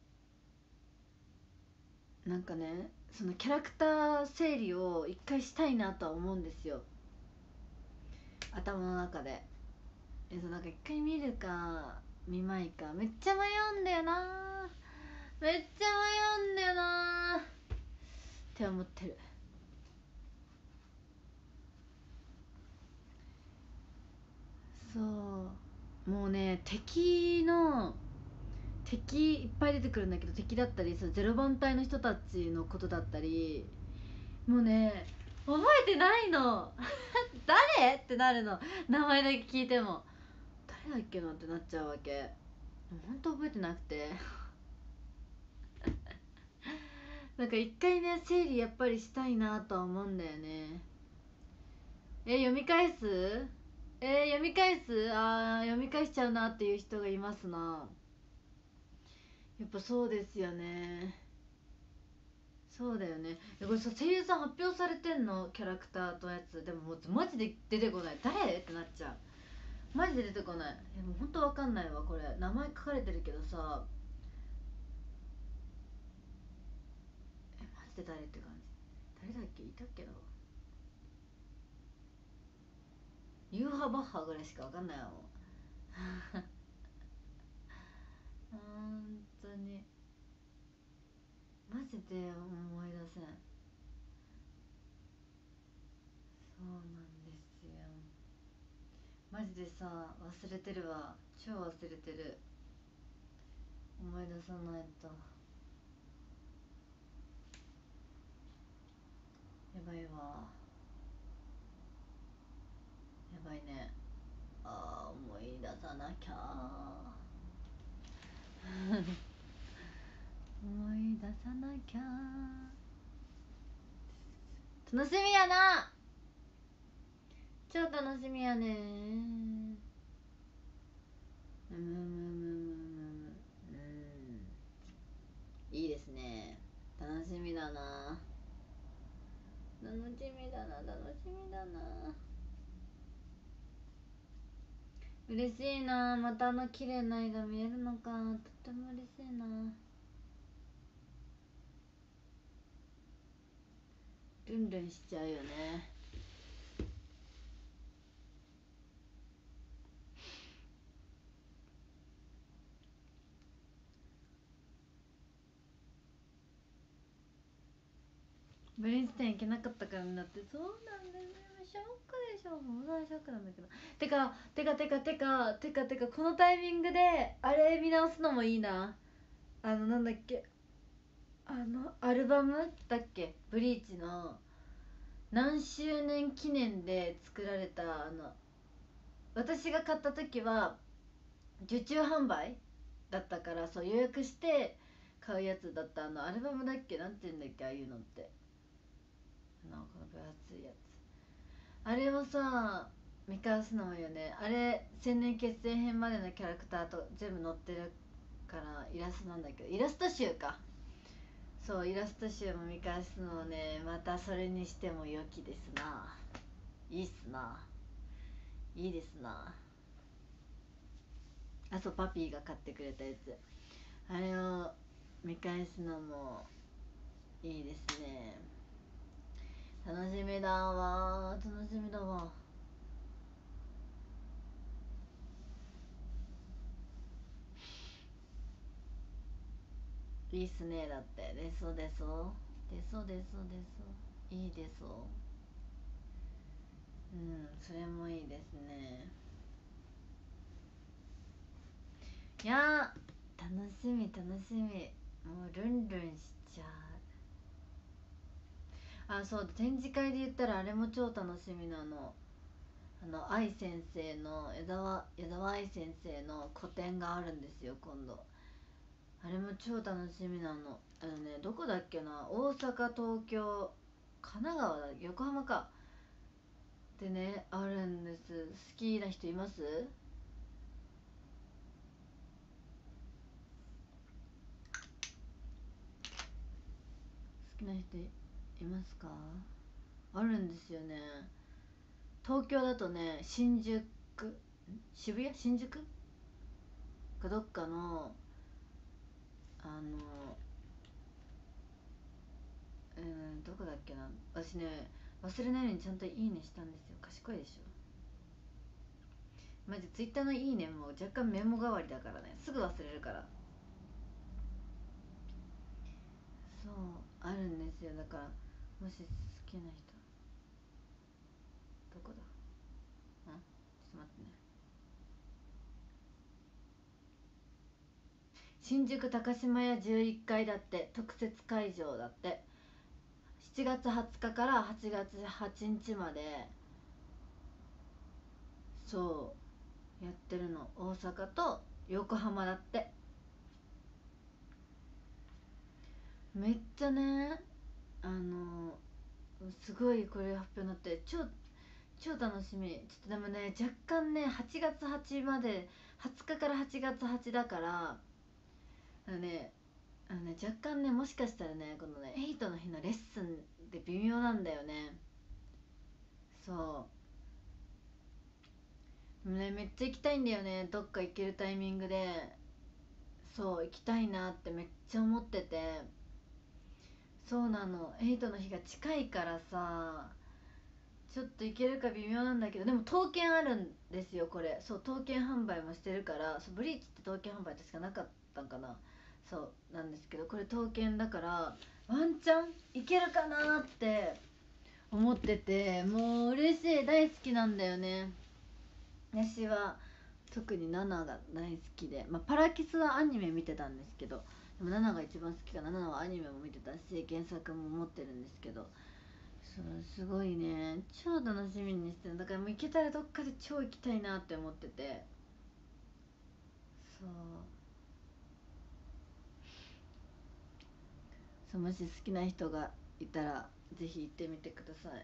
なんかね、そのキャラクター整理を一回したいなとは思うんですよ、頭の中で。そうなんか一回見るか見まいかめっちゃ迷うんだよな、めっちゃ迷うんだよなって思ってる。そう、もうね、 敵いっぱい出てくるんだけど、敵だったり、そうゼロ番隊の人たちのことだったり、もうね覚えてないの誰ってなるの、名前だけ聞いても誰だっけなってなっちゃうわけ。ほんと覚えてなくてなんか一回ね整理やっぱりしたいなとは思うんだよね。読み返す？読み返す？読み返しちゃうなっていう人がいますな。やっぱそうですよね。そうだよね。これさ、声優さん発表されてんの、キャラクターとやつ。でももうマジで出てこない。誰ってなっちゃう。マジで出てこない。もうほんとわかんないわ。これ名前書かれてるけどさ、マジで誰って感じ。誰だっけ、いたっけな。ユーハバッハぐらいしかわかんないわもうほんとにマジで思い出せん。そうなんですよ。マジでさ忘れてるわ、超忘れてる。思い出さないとやばいわ。やばいね。思い出さなきゃ思い出さなきゃ。楽しみやな、超楽しみやね。いいですね。楽しみだな、楽しみだな、楽しみだな。嬉しいな、また綺麗な絵が見えるのか、とっても嬉しいな。ルンルンしちゃうよね。ブリンステン行けなかったからになって、そうなんだよね。ショックでしょ、もう大ショックなんだけど。てかこのタイミングであれ見直すのもいいな。なんだっけ、アルバムだっけ、ブリーチの何周年記念で作られた、私が買った時は受注販売だったから、そう予約して買うやつだった。アルバムだっけ、なんて言うんだっけ、ああいうのって。なんか分厚いやつ、あれをさ見返すのもいいよね。あれ千年決戦編までのキャラクターと全部載ってるから、イラストなんだけど、イラスト集か。そうイラスト集も見返すのをね、またそれにしても良きですな。いいっすな、いいですな。そう、パピーが買ってくれたやつ、あれを見返すのもいいですね。楽しみだわ、楽しみだわ。いいっすね。だって出そう出そう出そう出そう出そういい出そう。それもいいですね。いやー、楽しみ楽しみ。もうルンルンしちゃう。そうだ、展示会で言ったらあれも超楽しみなの。愛先生の矢沢愛先生の個展があるんですよ今度。あれも超楽しみなの。どこだっけな、大阪、東京、神奈川だ、横浜かでね、あるんです。好きな人います？好きな人いますか？あるんですよね。東京だとね、新宿かどっかの、どこだっけな。私ね、忘れないようにちゃんといいねしたんですよ。賢いでしょ。マジツイッターのいいねも若干メモ代わりだからね、すぐ忘れるから。そうあるんですよ。だからもし好きな人、どこだ、ちょっと待ってね。 新宿高島屋11階だって、特設会場だって。7月20日から8月8日まで、そうやってるの。大阪と横浜だって。めっちゃね、すごいこれ発表になって超楽しみ。ちょっとでもね、若干ね、8月8まで、20日から8月8だから、あのね若干ね、もしかしたらね、このね8の日のレッスンで微妙なんだよね。そうでもね、めっちゃ行きたいんだよね、どっか行けるタイミングで。そう行きたいなってめっちゃ思ってて。そうなの、8の日が近いからさ、ちょっといけるか微妙なんだけど、でも刀剣あるんですよこれ。そう、刀剣販売もしてるから。そう、ブリーチって刀剣販売確かなかったんかな。そうなんですけど、これ刀剣だからワンチャンいけるかなって思ってて、もう嬉しい。大好きなんだよね、私は。特にナナが大好きで、まあ、パラキスはアニメ見てたんですけど、でもナナが一番好きかな。ナナはアニメも見てたし原作も持ってるんですけど、そうすごいね、超楽しみにしてる。だからもう行けたらどっかで超行きたいなって思ってて。そうそう、もし好きな人がいたらぜひ行ってみてください。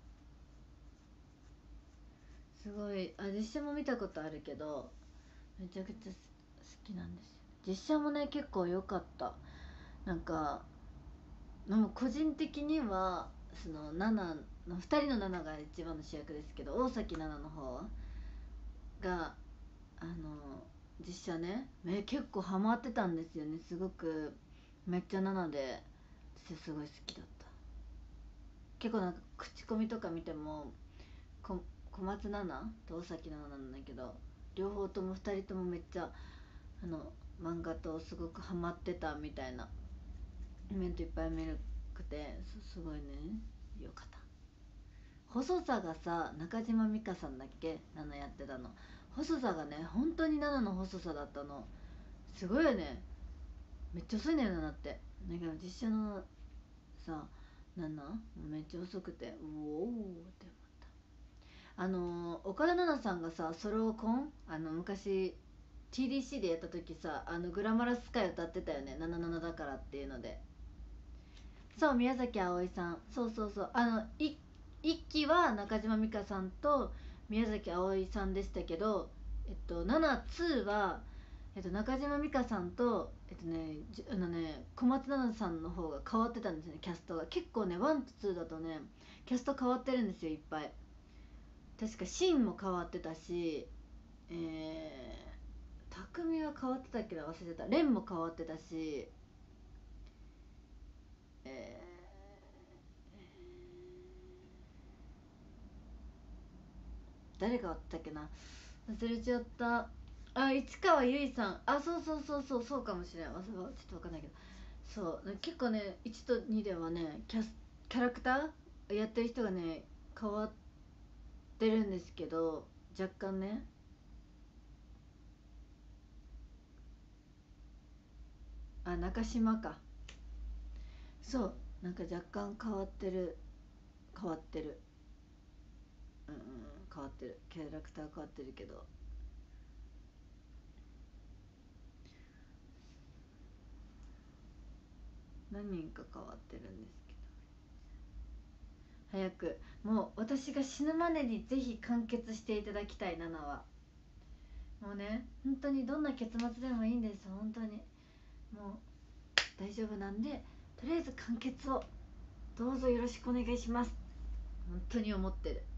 すごい、実写も見たことあるけど、めちゃくちゃ好きなんですよ。実写もね結構良かった。なんか、でも個人的にはその7の2人の7が一番の主役ですけど、大崎奈々の方が実写ね、結構ハマってたんですよね。すごくめっちゃ7で、私すごい好きだった。結構なんか口コミとか見ても、こ小松菜奈と大崎奈々なんだけど、両方とも2人ともめっちゃ漫画とすごくハマってたみたいなイベントいっぱい見るくて、すごいね、よかった。細さがさ、中島美嘉さんだっけ、ナナやってたの。細さがね、本当にナナの細さだったの。すごいよね。めっちゃ遅いんだよなって。だけど実写のさ、ナナめっちゃ遅くて、うおーって思った。岡田奈々さんがさ、ソロコン昔 TDC でやった時さ、グラマラスカイ歌ってたよね、77だからっていうので。そう、宮崎あおいさん。そうそうそう、一期は中島美嘉さんと宮崎あおいさんでしたけど、72は、中島美嘉さんと、小松菜奈さんの方が変わってたんですよね、キャストが。結構ね、1と2だとね、キャスト変わってるんですよ、いっぱい。確かシーンも変わってたし、匠は変わってたっけど忘れてた。蓮も変わってたし、え誰があったっけな、忘れちゃった。市川由衣さん。そうそうそうそう、そうかもしれん。ちょっと分かんないけど、そう結構ね、1と2ではね、キャラクターやってる人がね変わってるんですけど、若干ね。中島か。そう、なんか若干変わってる。変わってる。うんうん、変わってる。キャラクター変わってるけど、何人か変わってるんですけど、早く、もう私が死ぬまでにぜひ完結していただきたい。7はもうね、本当にどんな結末でもいいんです。本当にもう大丈夫なんで、とりあえず完結をどうぞよろしくお願いします。本当に思ってる。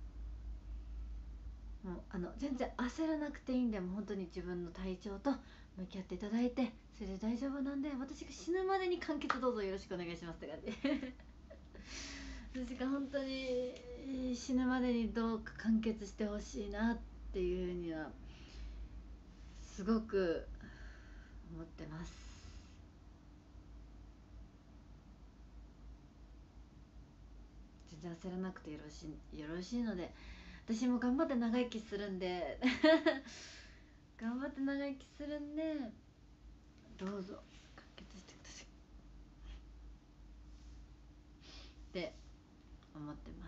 もう全然焦らなくていいんで、もう本当に自分の体調と向き合っていただいて、それで大丈夫なんで、私が死ぬまでに完結どうぞよろしくお願いしますって感じ。私が本当に死ぬまでにどうか完結してほしいなっていうふうにはすごく思ってます。全然焦らなくてよろしいので、私も頑張って長生きするんで頑張って長生きするんで、 どうぞ完結してくださいって思ってます。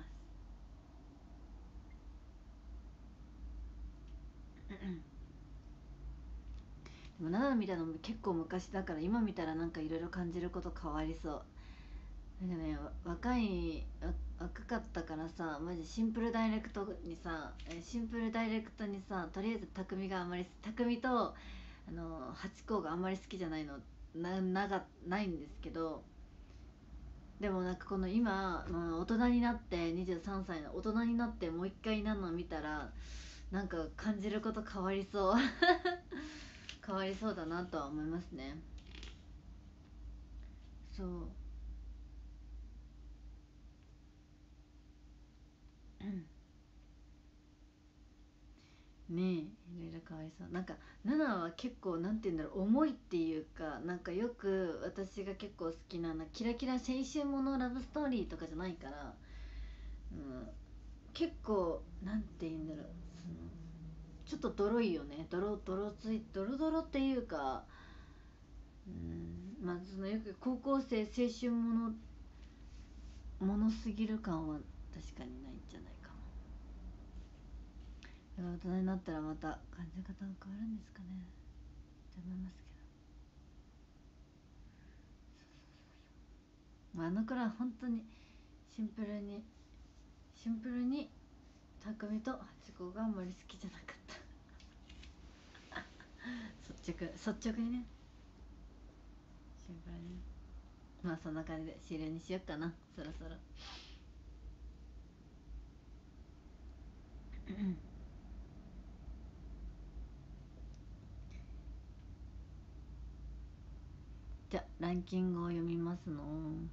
でも7見たのも結構昔だから今見たらなんかいろいろ感じること変わりそう。なんかね、若かったからさ、マジシンプルダイレクトにさ、とりあえず匠とハチ公があんまり好きじゃないのないんですけど、でもなんかこの今、大人になって23歳の大人になってもう一回なのを見たらなんか感じること変わりそう変わりそうだなとは思いますね。そうねえ、いろいろかわいそう。なんかナナは結構なんて言うんだろう、重いっていうか、なんかよく私が結構好きなキラキラ青春ものラブストーリーとかじゃないから、うん、結構なんて言うんだろう、そのちょっとドロいよね。ドロドロっていうか、まあそのよく高校生青春ものすぎる感は確かにないんじゃないかな。大人になったらまた感じ方が変わるんですかねって思いますけど、まあ、あの頃は本当にシンプルに匠とハチ公があんまり好きじゃなかった率直にね、シンプルに。まあそんな感じで終了にしよっかな、そろそろじゃあランキングを読みますの。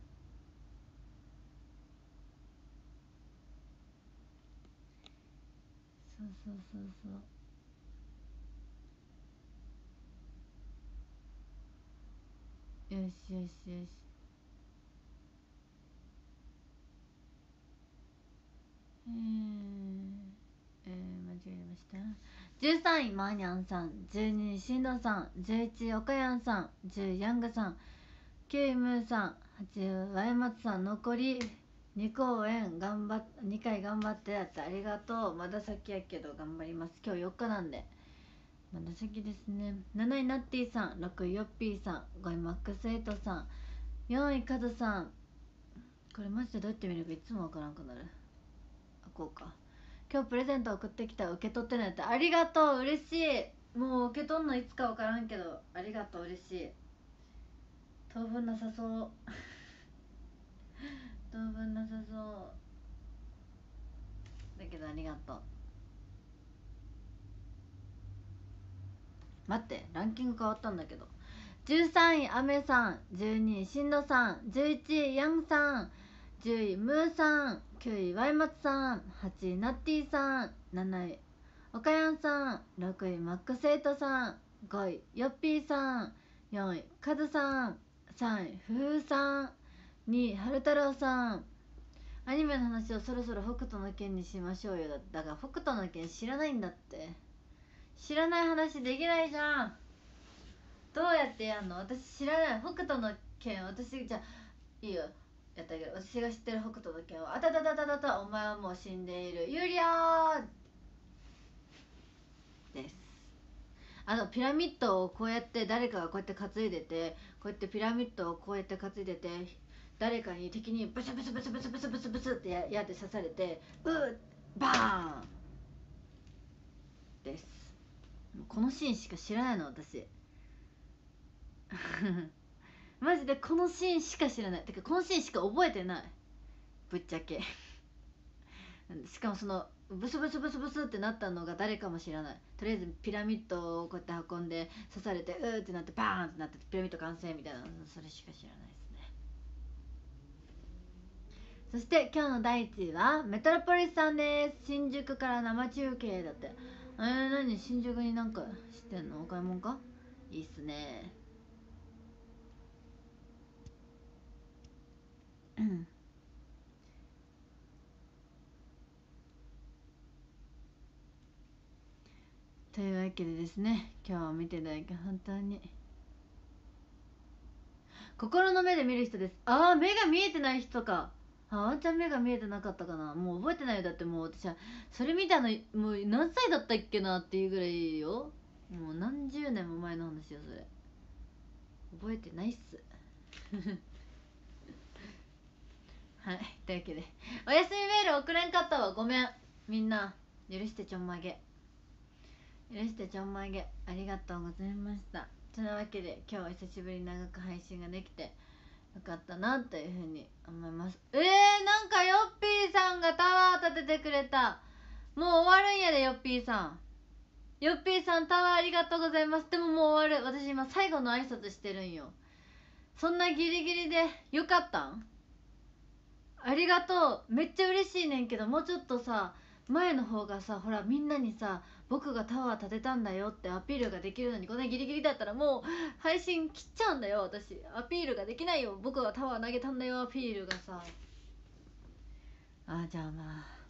そうよしよしよし。間違えました。13位マーニャンさん、12位しんどさん、11位おかやんさん、10位ヤングさん、9位ムーさん、8位ワイマツさん。残り2公演2回頑張ってやって、ありがとう。まだ先やけど頑張ります。今日4日なんでまだ先ですね。7位ナッティさん、6位ヨッピーさん、5位マックスエイトさん、4位カズさん。これマジでどうやって見るかいつもわからんくなる。こうか。今日プレゼント送ってきた、受け取ってないって。ありがとう、嬉しい。もう受け取んのいつかわからんけど、ありがとう、嬉しい。当分なさそう当分なさそうだけど、ありがとう。待って、ランキング変わったんだけど。13位アメさん、12位しんどさん、11位ヤンさん、10位ムーさん、9位ワイマツさん、8位ナッティさん、7位おかやんさん、6位マックスエイトさん、5位ヨッピーさん、4位カズさん、3位ふふさん、2位はる太郎さん。アニメの話をそろそろ北斗の拳にしましょうよ。だから北斗の拳知らないんだって。知らない話できないじゃん。どうやってやんの？私知らない。北斗の拳、私じゃいいよ、やったけど、私が知ってる北斗の拳は、あたたたたたた、お前はもう死んでいるユリアーです。ピラミッドをこうやって誰かがこうやって担いでて、こうやってピラミッドをこうやって担いでて、誰かに敵にブスブスブスブスブスブスブスってやって刺されて、バーンです。このシーンしか知らないの私マジでこのシーンしか知らない。てかこのシーンしか覚えてない、ぶっちゃけしかもそのブスブスブスブスってなったのが誰かも知らない。とりあえずピラミッドをこうやって運んで刺されてってなってバーンってなってピラミッド完成みたいな、それしか知らないですね。そして今日の第1位はメトロポリスさんです。新宿から生中継だって。何新宿になんか知ってんの？お買い物か？いいっすね。というわけでですね、今日は見ていただき本当に心の目で見る人です。ああ、目が見えてない人か。ワンちゃん目が見えてなかったかな。もう覚えてないよ。だってもう私はそれ見たのもう何歳だったっけなっていうぐらいよ。もう何十年も前の話よそれ。覚えてないっす。はい、というわけでおやすみメール送れんかったわ。ごめんみんな、許してちょんまげ、許してちょんまげ、ありがとうございました。そのわけで今日は久しぶりに長く配信ができてよかったなというふうに思います。なんかヨッピーさんがタワー立ててくれた。もう終わるんやで。ヨッピーさん、ヨッピーさんタワーありがとうございます。でももう終わる。私今最後の挨拶してるんよ。そんなギリギリでよかったん？ありがとう。めっちゃ嬉しいねんけど、もうちょっとさ前の方がさ、ほらみんなにさ僕がタワー建てたんだよってアピールができるのに、こんなギリギリだったらもう配信切っちゃうんだよ。私アピールができないよ。僕がタワー投げたんだよアピールがさ。じゃあまあ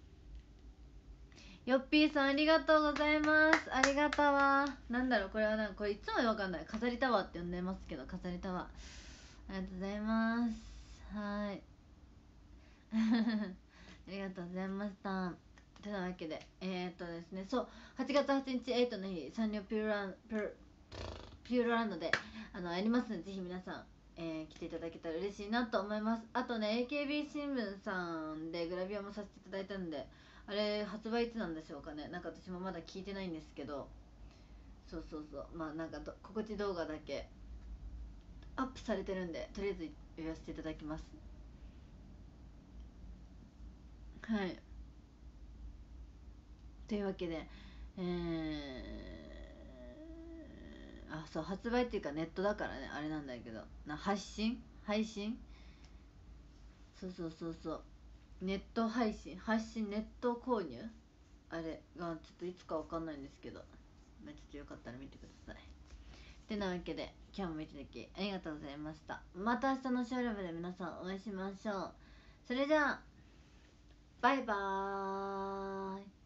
ヨッピーさんありがとうございます。ありがたわ。なんだろうこれは。なんかこれいつもわかんない。飾りタワーって呼んでますけど、飾りタワーありがとうございます。はい。ありがとうございました。てなわけでですね、そう8月8日8の日サンリオピューロランドでやりますので、ぜひ皆さん、来ていただけたら嬉しいなと思います。あとね AKB 新聞さんでグラビアもさせていただいたんで、あれ発売いつなんでしょうかね。なんか私もまだ聞いてないんですけど、そうそうそう、まあなんか告知動画だけアップされてるんで、とりあえず言わせていただきます。はい、というわけでそう発売っていうかネットだからねあれなんだけど、配信、そうそうそうそう、ネット配信ネット購入あれがちょっといつかわかんないんですけど、まあ、ちょっとよかったら見てください。てなわけで今日も見ていただきありがとうございました。また明日のショールームで皆さんお会いしましょう。それじゃあバイバーイ。